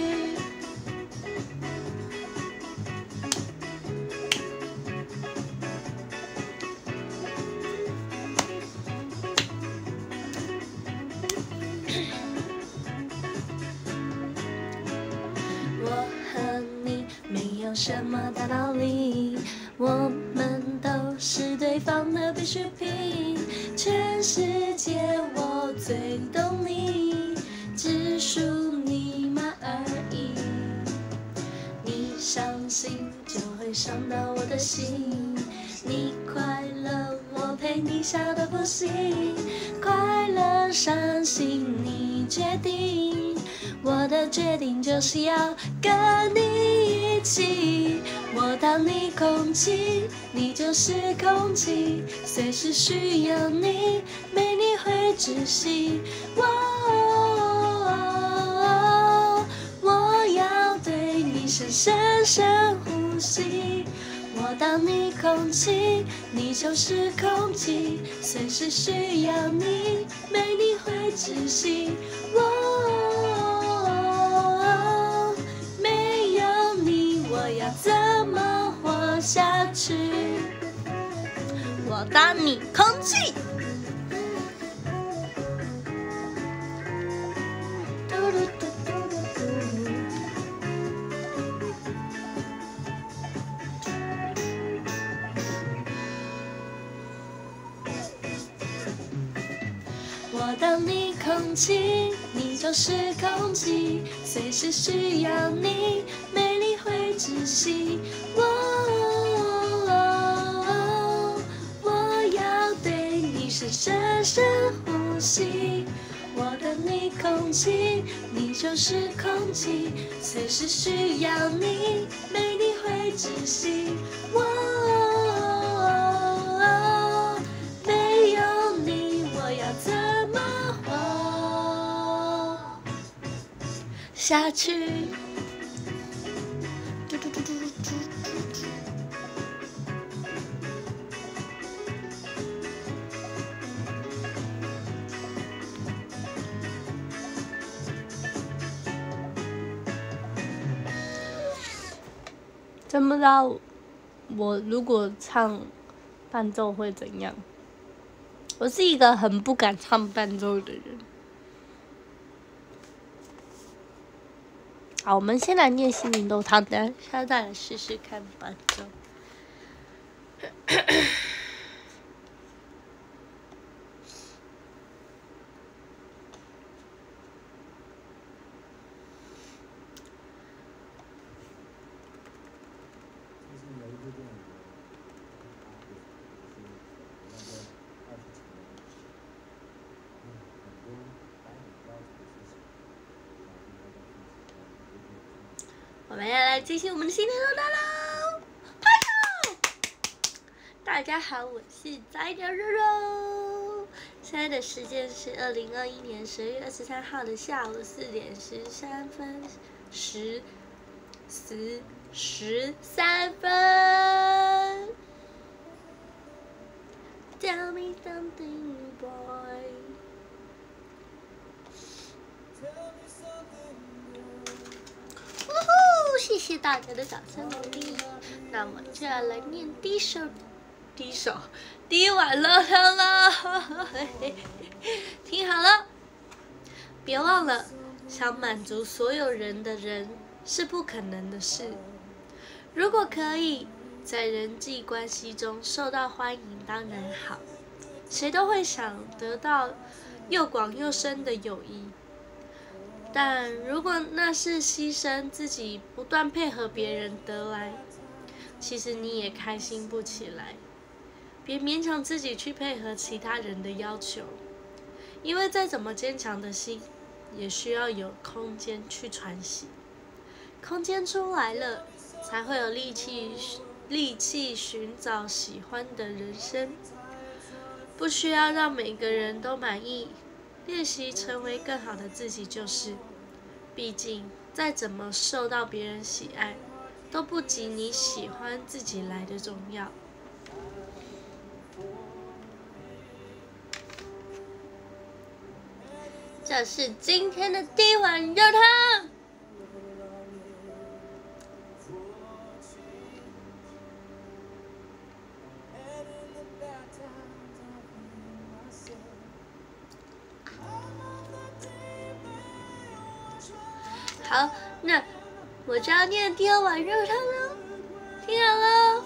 我和你没有什么大道理，我们都是对方的必需品，全世界我最懂你，只属你妈而已。你伤心就会伤到我的心，你快乐我陪你笑到不行，快乐伤心你决定，我的决定就是要跟你一起。我当你空气，你就是空气，随时需要你，没你会窒息。我我要对你深深深呼吸。我当你空气，你就是空气，随时需要你，没你会窒息。我没有你，我要怎么活下去？我当你空气。 当你空气，你就是空气，随时需要你，美丽会窒息。我我要对你深深深呼吸。我的你空气，你就是空气，随时需要你，美丽会窒息。我没有你，我要怎么活下去？嘟嘟嘟嘟嘟嘟嘟。真不知道我如果唱伴奏会怎样。我是一个很不敢唱伴奏的人。好，我们先来念心灵豆汤，等下再来试试看伴奏。我们要来进行我们的心灵豆汤喽！拍手！大家好，我是宰鸟肉肉。现在的时间是二零二一年十月二十三号的下午四点十三分，十十十三分。Tell me something, boy. 呜呼！谢谢大家的掌声鼓励。那我就要来念第一首，第一首，第一碗热汤了。听好了，别忘了，想满足所有人的人是不可能的事。如果可以，在人际关系中受到欢迎，当然好。谁都会想得到又广又深的友谊。但如果那是牺牲自己，不断配合别人得来，其实你也开心不起来。别勉强自己去配合其他人的要求，因为再怎么坚强的心，也需要有空间去喘息。空间出来了，才会有力气力气寻找喜欢的人生。不需要让每个人都满意。练习成为更好的自己就是，毕竟再怎么受到别人喜爱，都不及你喜欢自己来的重要。这是今天的第一碗热汤。好，那我就要念第二碗热汤了，听好了，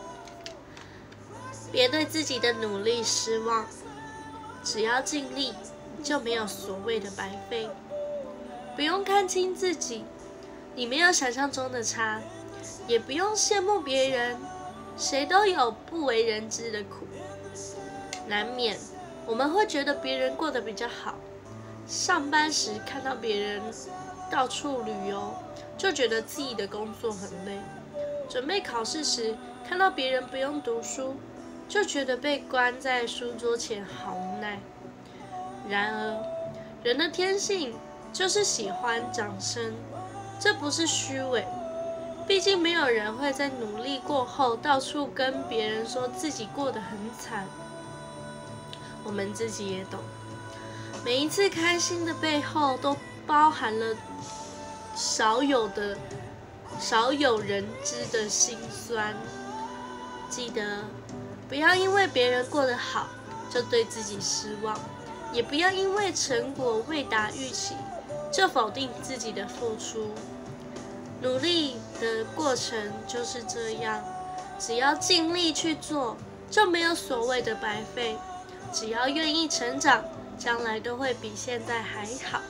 别对自己的努力失望，只要尽力，就没有所谓的白费。不用看清自己，你没有想象中的差，也不用羡慕别人，谁都有不为人知的苦。难免我们会觉得别人过得比较好，上班时看到别人到处旅游，就觉得自己的工作很累；准备考试时，看到别人不用读书，就觉得被关在书桌前好无奈。然而，人的天性就是喜欢掌声，这不是虚伪。毕竟没有人会在努力过后到处跟别人说自己过得很惨。我们自己也懂，每一次开心的背后都包含了少有的、少有人知的辛酸。记得，不要因为别人过得好就对自己失望，也不要因为成果未达预期就否定自己的付出。努力的过程就是这样，只要尽力去做，就没有所谓的白费。只要愿意成长， 将来都会比现在还好。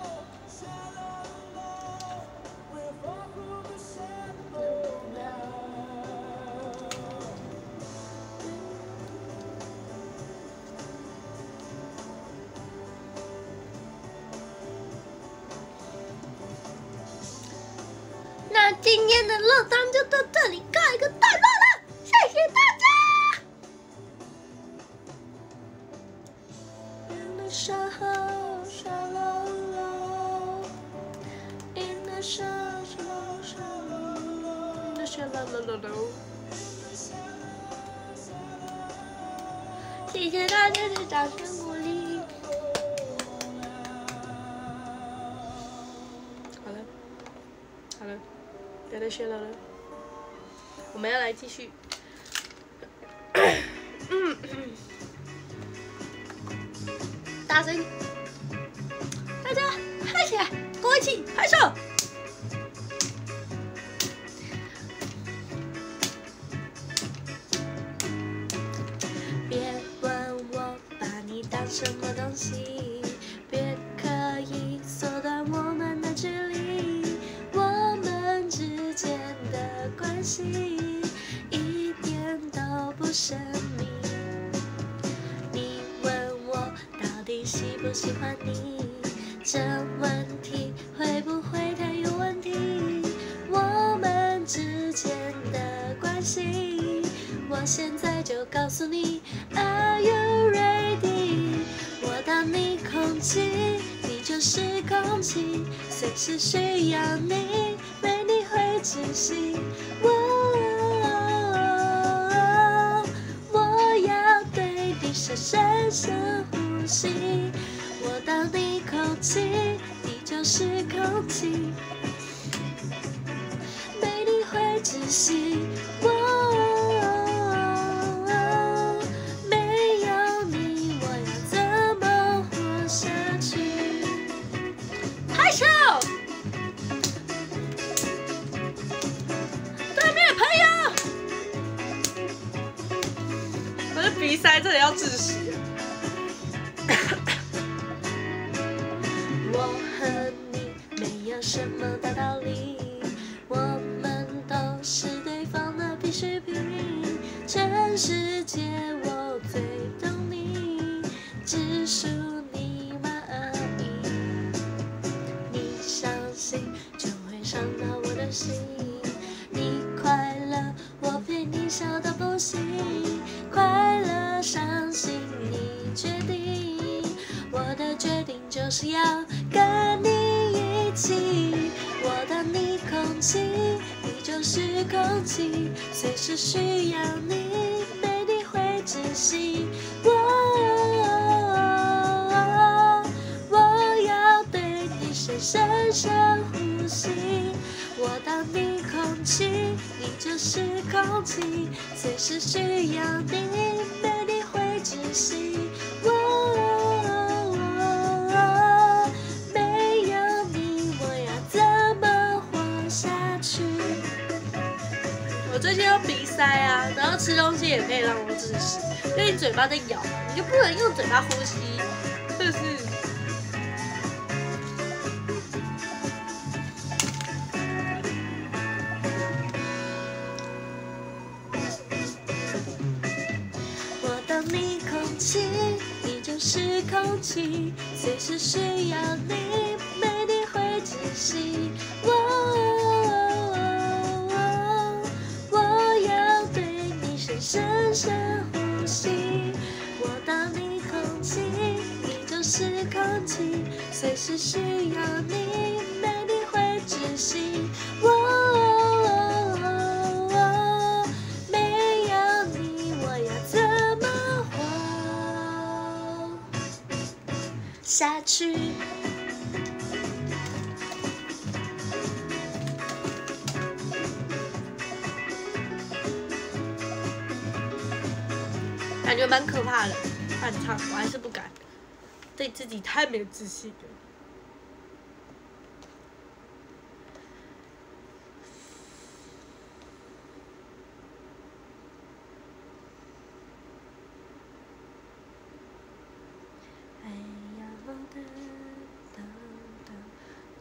那今天的乐章就到这里告一个段落了，谢谢大家。In the shadow, shadow, in the shadow, shadow, in the shadow. 谢谢大家的掌声鼓励。好了，好了。别再学了了，我们要来继续。嗯，大声，大家嗨起来，跟我一起拍手。别问我把你当什么东西，别刻意缩短我们的距离。之间的关系一点都不神秘。你问我到底喜不喜欢你，这问题会不会太有问题？我们之间的关系，我现在就告诉你 ，Are you ready？ 我当你空气，你就是空气，随时需要你。窒息，我我要对你深深深呼吸。我当你空气，你就是空气，没你会窒息。我没有你，我要怎么活下去？拍手！比赛真的要窒息。我和你没有什么大道理，我们都是对方的必需品。全世界我最懂你，只属你吗而已。你伤心就会伤到我的心，你快乐我陪你笑到不行。快乐伤心你决定，我的决定就是要跟你一起。我当你空气，你就是空气，随时需要你，没你会窒息。我我要对你深深深呼吸。我当你空气，你就是空气，随时需要你，没你会窒息。我没有你，我要怎么活下去？我最近要比赛啊，然后吃东西也可以让我窒息，因为你嘴巴在咬嘛，你就不能用嘴巴呼吸，是不是？你就是空气，随时需要你，没你会窒息。我我要对你深深深呼吸。我当你空气，你就是空气，随时需要你，没你会窒息。我下去，感觉蛮可怕的。伴唱我还是不敢，对自己太没有自信了。哎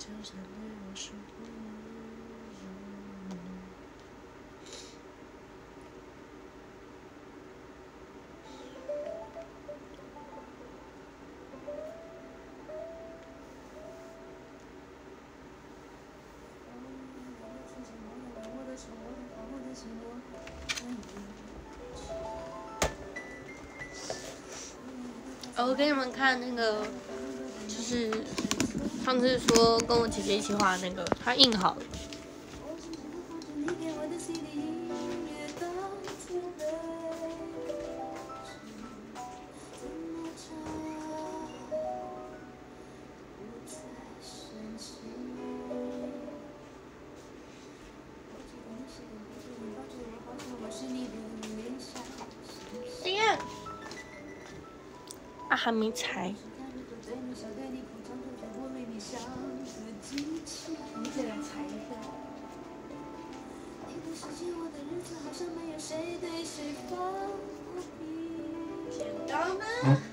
我给你们看那个，就是上次说跟我姐姐一起画的那个，它印好了。还没裁。 你再来裁一下。剪刀呢？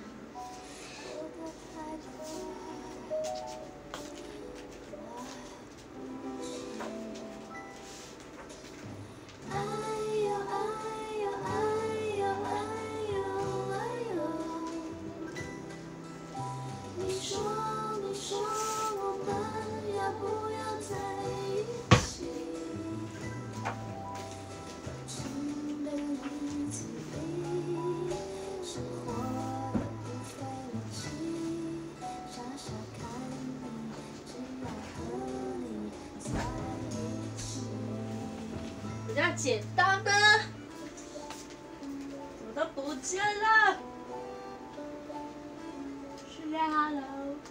剪刀呢？怎么都不见了？是呀 ，Hello。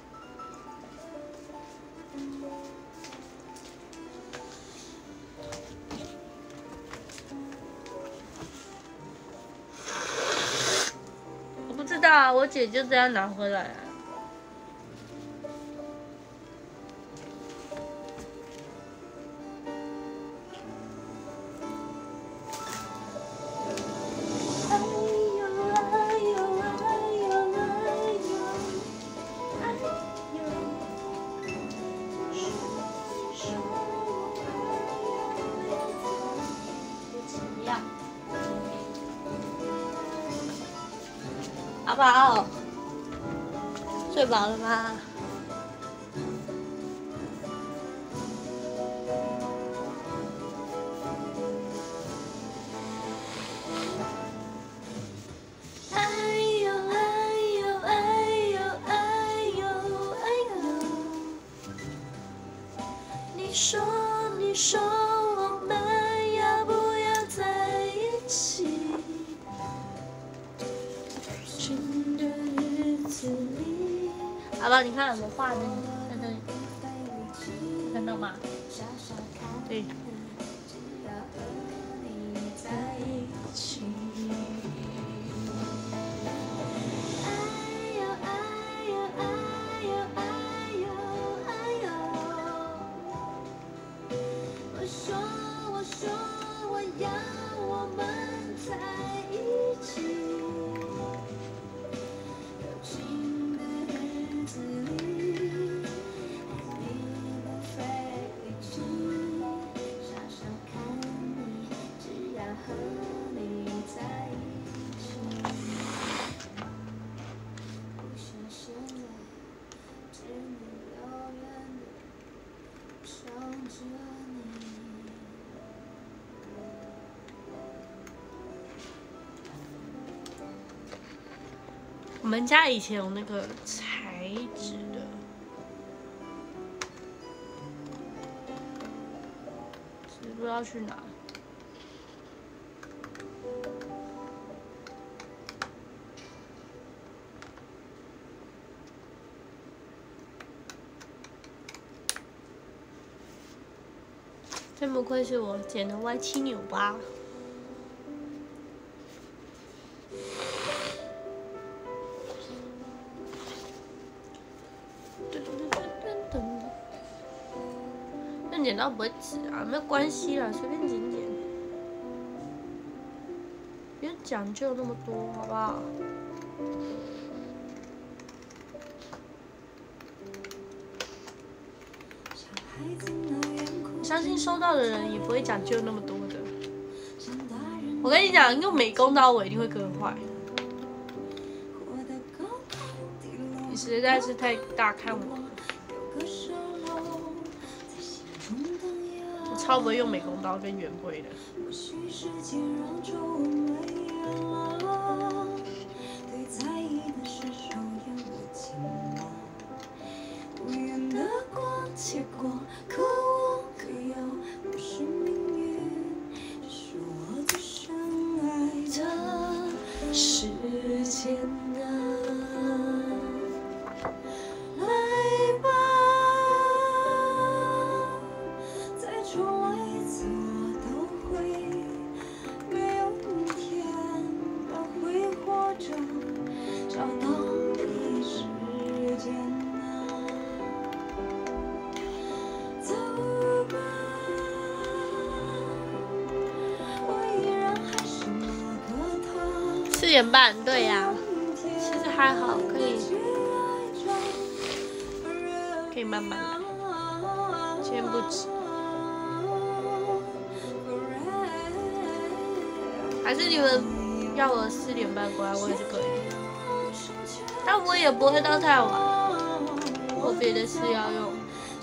我不知道，我姐就这样拿回来啊。好不好？睡饱了吗？哎呦哎呦哎呦哎呦哎呦！你说你说我们要不要在一起？好了，你看我画的在这里，看到吗？对。我说我说我要我们在一起。我们家以前有那个材质的，只是不知道去哪。真不愧是我剪的歪七扭八。用剪刀不会直啊，没有关系啦，随便剪剪，别讲究那么多，好不好？ 我相信收到的人也不会讲究那么多的。我跟你讲，用美工刀我一定会割坏。你实在是太大看我了。我超不会用美工刀跟圆规的。结果，可我可有不是命运，只是我最深爱的时间啊！来吧，再重来一次我都会，没有明天，我会活着，找到你时间。四点半，对呀、啊，其实还好，可以，可以慢慢来，今天不急。还是你们要我四点半过来，我也是可以，但我也不会到太晚，我别的事要用。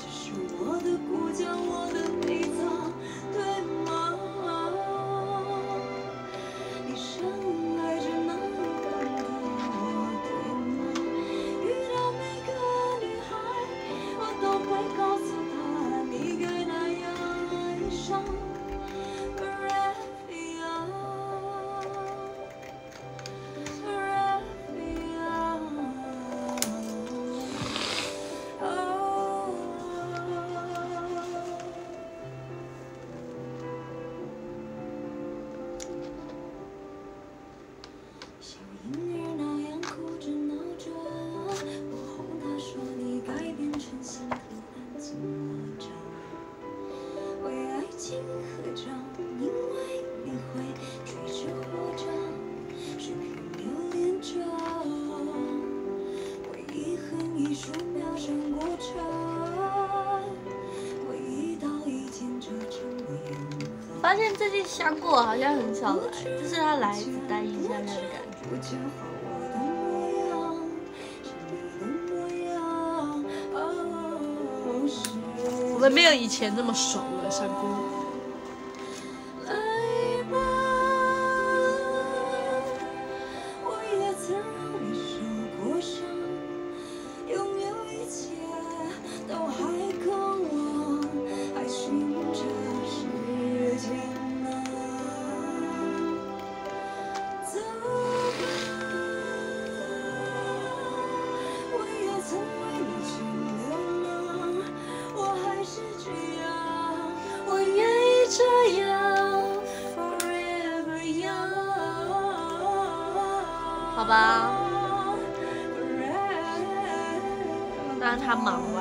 发现最近香过好像很少来，就是他来只待一下下的感觉。我们没有以前那么熟了，香菇。好吧，那他忙吧。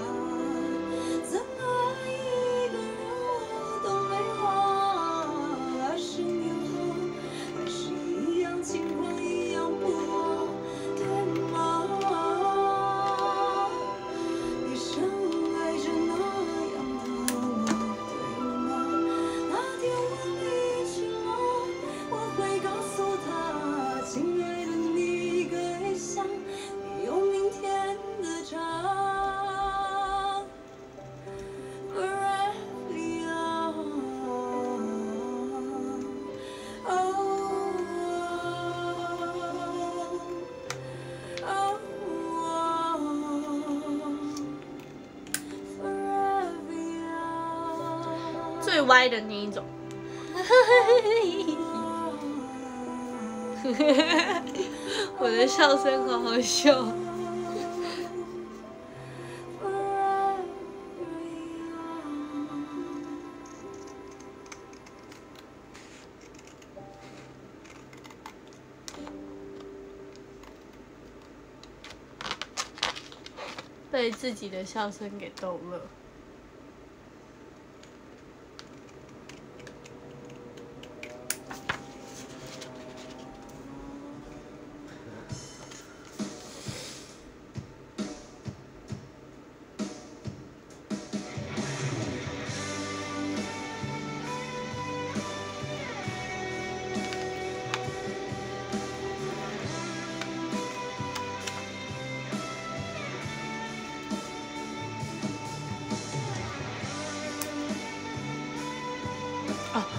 最歪的那一种，我的笑声好好笑。被自己的笑声给逗乐。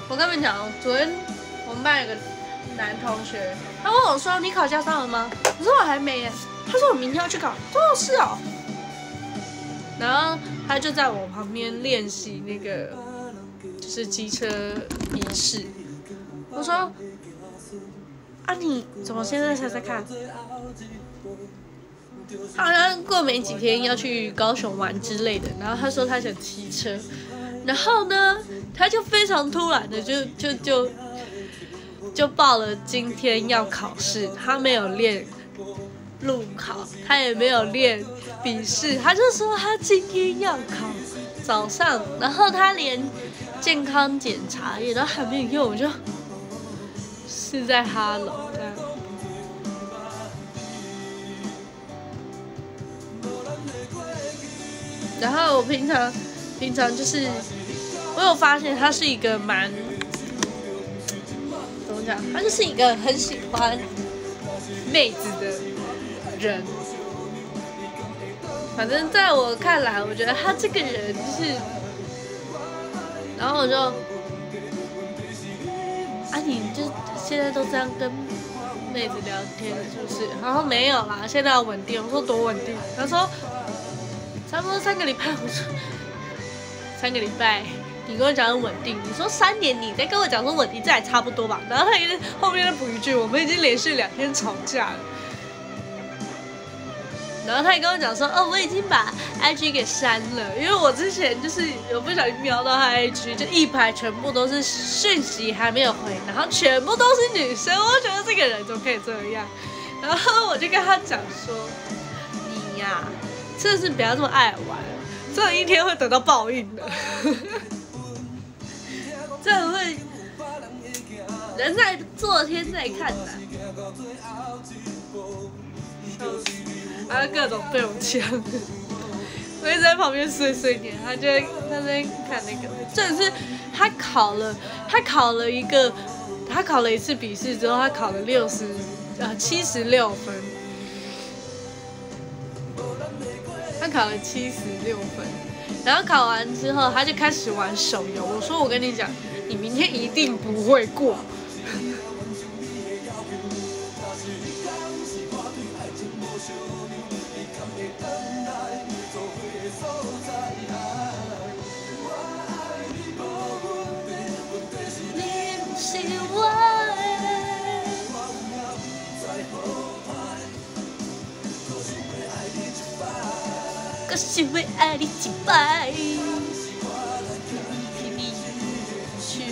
我跟你们讲，昨天我们班有个男同学，他问我说：“你考驾照了吗？”我说：“我还没耶。”他说：“我明天要去考。”我说：“是哦。”然后他就在我旁边练习那个就是机车笔试。我说：“啊，你怎么现在才在看？”他好像过没几天要去高雄玩之类的，然后他说他想骑车，然后呢，他就非常突然的就就就就报了今天要考试，他没有练路考，他也没有练笔试，他就说他今天要考早上，然后他连健康检查也都还没有用，我就是在哈喽这样。然后我平常平常就是，我有发现他是一个蛮怎么讲，他就是一个很喜欢妹子的人。反正在我看来，我觉得他这个人就是，然后我就，啊，你就现在都这样跟妹子聊天了是不是？然后没有啦，现在要稳定。我说多稳定？他说。差不多三个礼拜，我说三个礼拜，你跟我讲很稳定，你说三年你再跟我讲说稳定，这还差不多吧？然后他一后面再补一句，我们已经连续两天吵架了。然后他也跟我讲说，哦，我已经把 I G 给删了，因为我之前就是有不小心瞄到他 I G， 就一排全部都是讯息还没有回，然后全部都是女生，我觉得这个人怎么可以这样？然后我就跟他讲说，你呀、啊。真的是不要这么爱玩，总有一天会得到报应的。真的会，人在做天在看的。还有各种被我呛，我一直在旁边碎碎念，他就在他在看那个。真的是他考了，他考了一个，他考了一次笔试之后，他考了六十呃七十六分。他考了七十六分，然后考完之后，他就开始玩手游。我说：“我跟你讲，你明天一定不会过。”可是为爱你击败，替你去。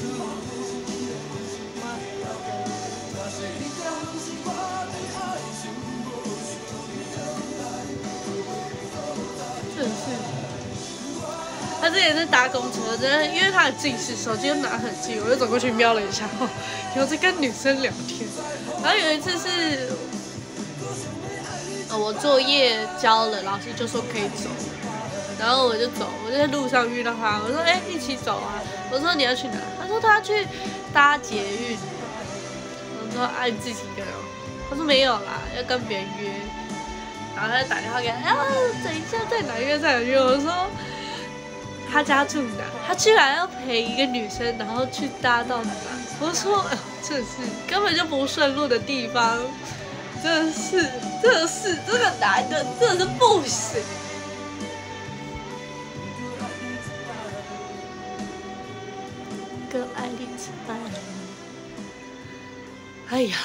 真的是，他之前在搭公车，真的，因为他的近视，手机又拿很近，我就走过去瞄了一下，然后在跟女生聊天。然后有一次是。我作业交了，老师就说可以走，然后我就走，我就在路上遇到他，我说：“哎、欸，一起走啊！”我说：“你要去哪？”他说：“他要去搭捷运。”我说：“啊，你自己一个人？”他说：“没有啦，要跟别人约。”然后他就打电话给他，啊，等一下在哪约在哪约？我说：“他家住哪？”他居然要陪一个女生，然后去搭到哪？我说：“呃、这是根本就不顺路的地方。”真的是，真的是，这个男的真的是不行。跟爱丽丝班，哎呀，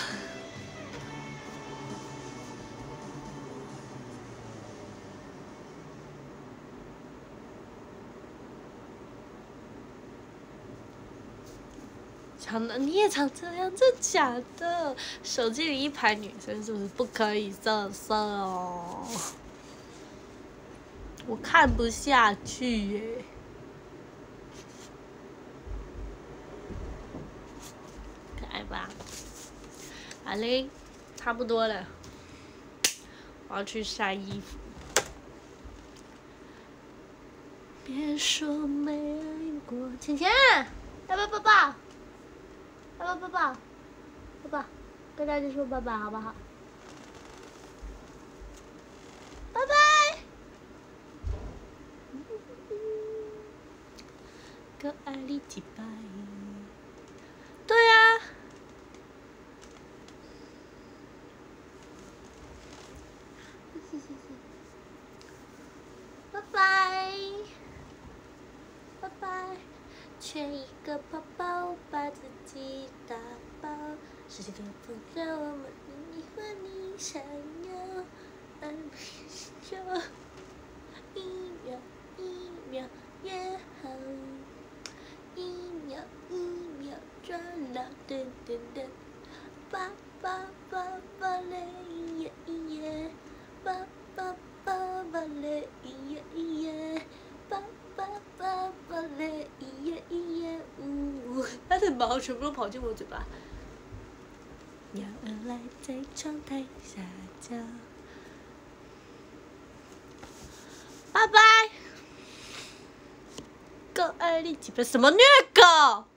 长的你也常这样，真假的？手机里一排女生是不是不可以色色哦？我看不下去耶。可爱吧？好嘞，差不多了，我要去晒衣服。别说没爱过，浅浅，要不要抱抱？爸爸，爸爸，爸爸，跟大家说拜拜好不好？拜拜。跟爱你一拜。 缺一个泡泡把自己打包。世界的风让我们你和你想要，爱就一秒一秒也好，一秒一秒转到噔噔噔，爸爸爸爸嘞耶耶，爸爸爸爸嘞耶耶，爸爸爸爸嘞耶耶呜，它的毛全部都跑进我嘴巴。鸟儿来在窗台下叫，拜拜。狗爱你几分什么虐狗？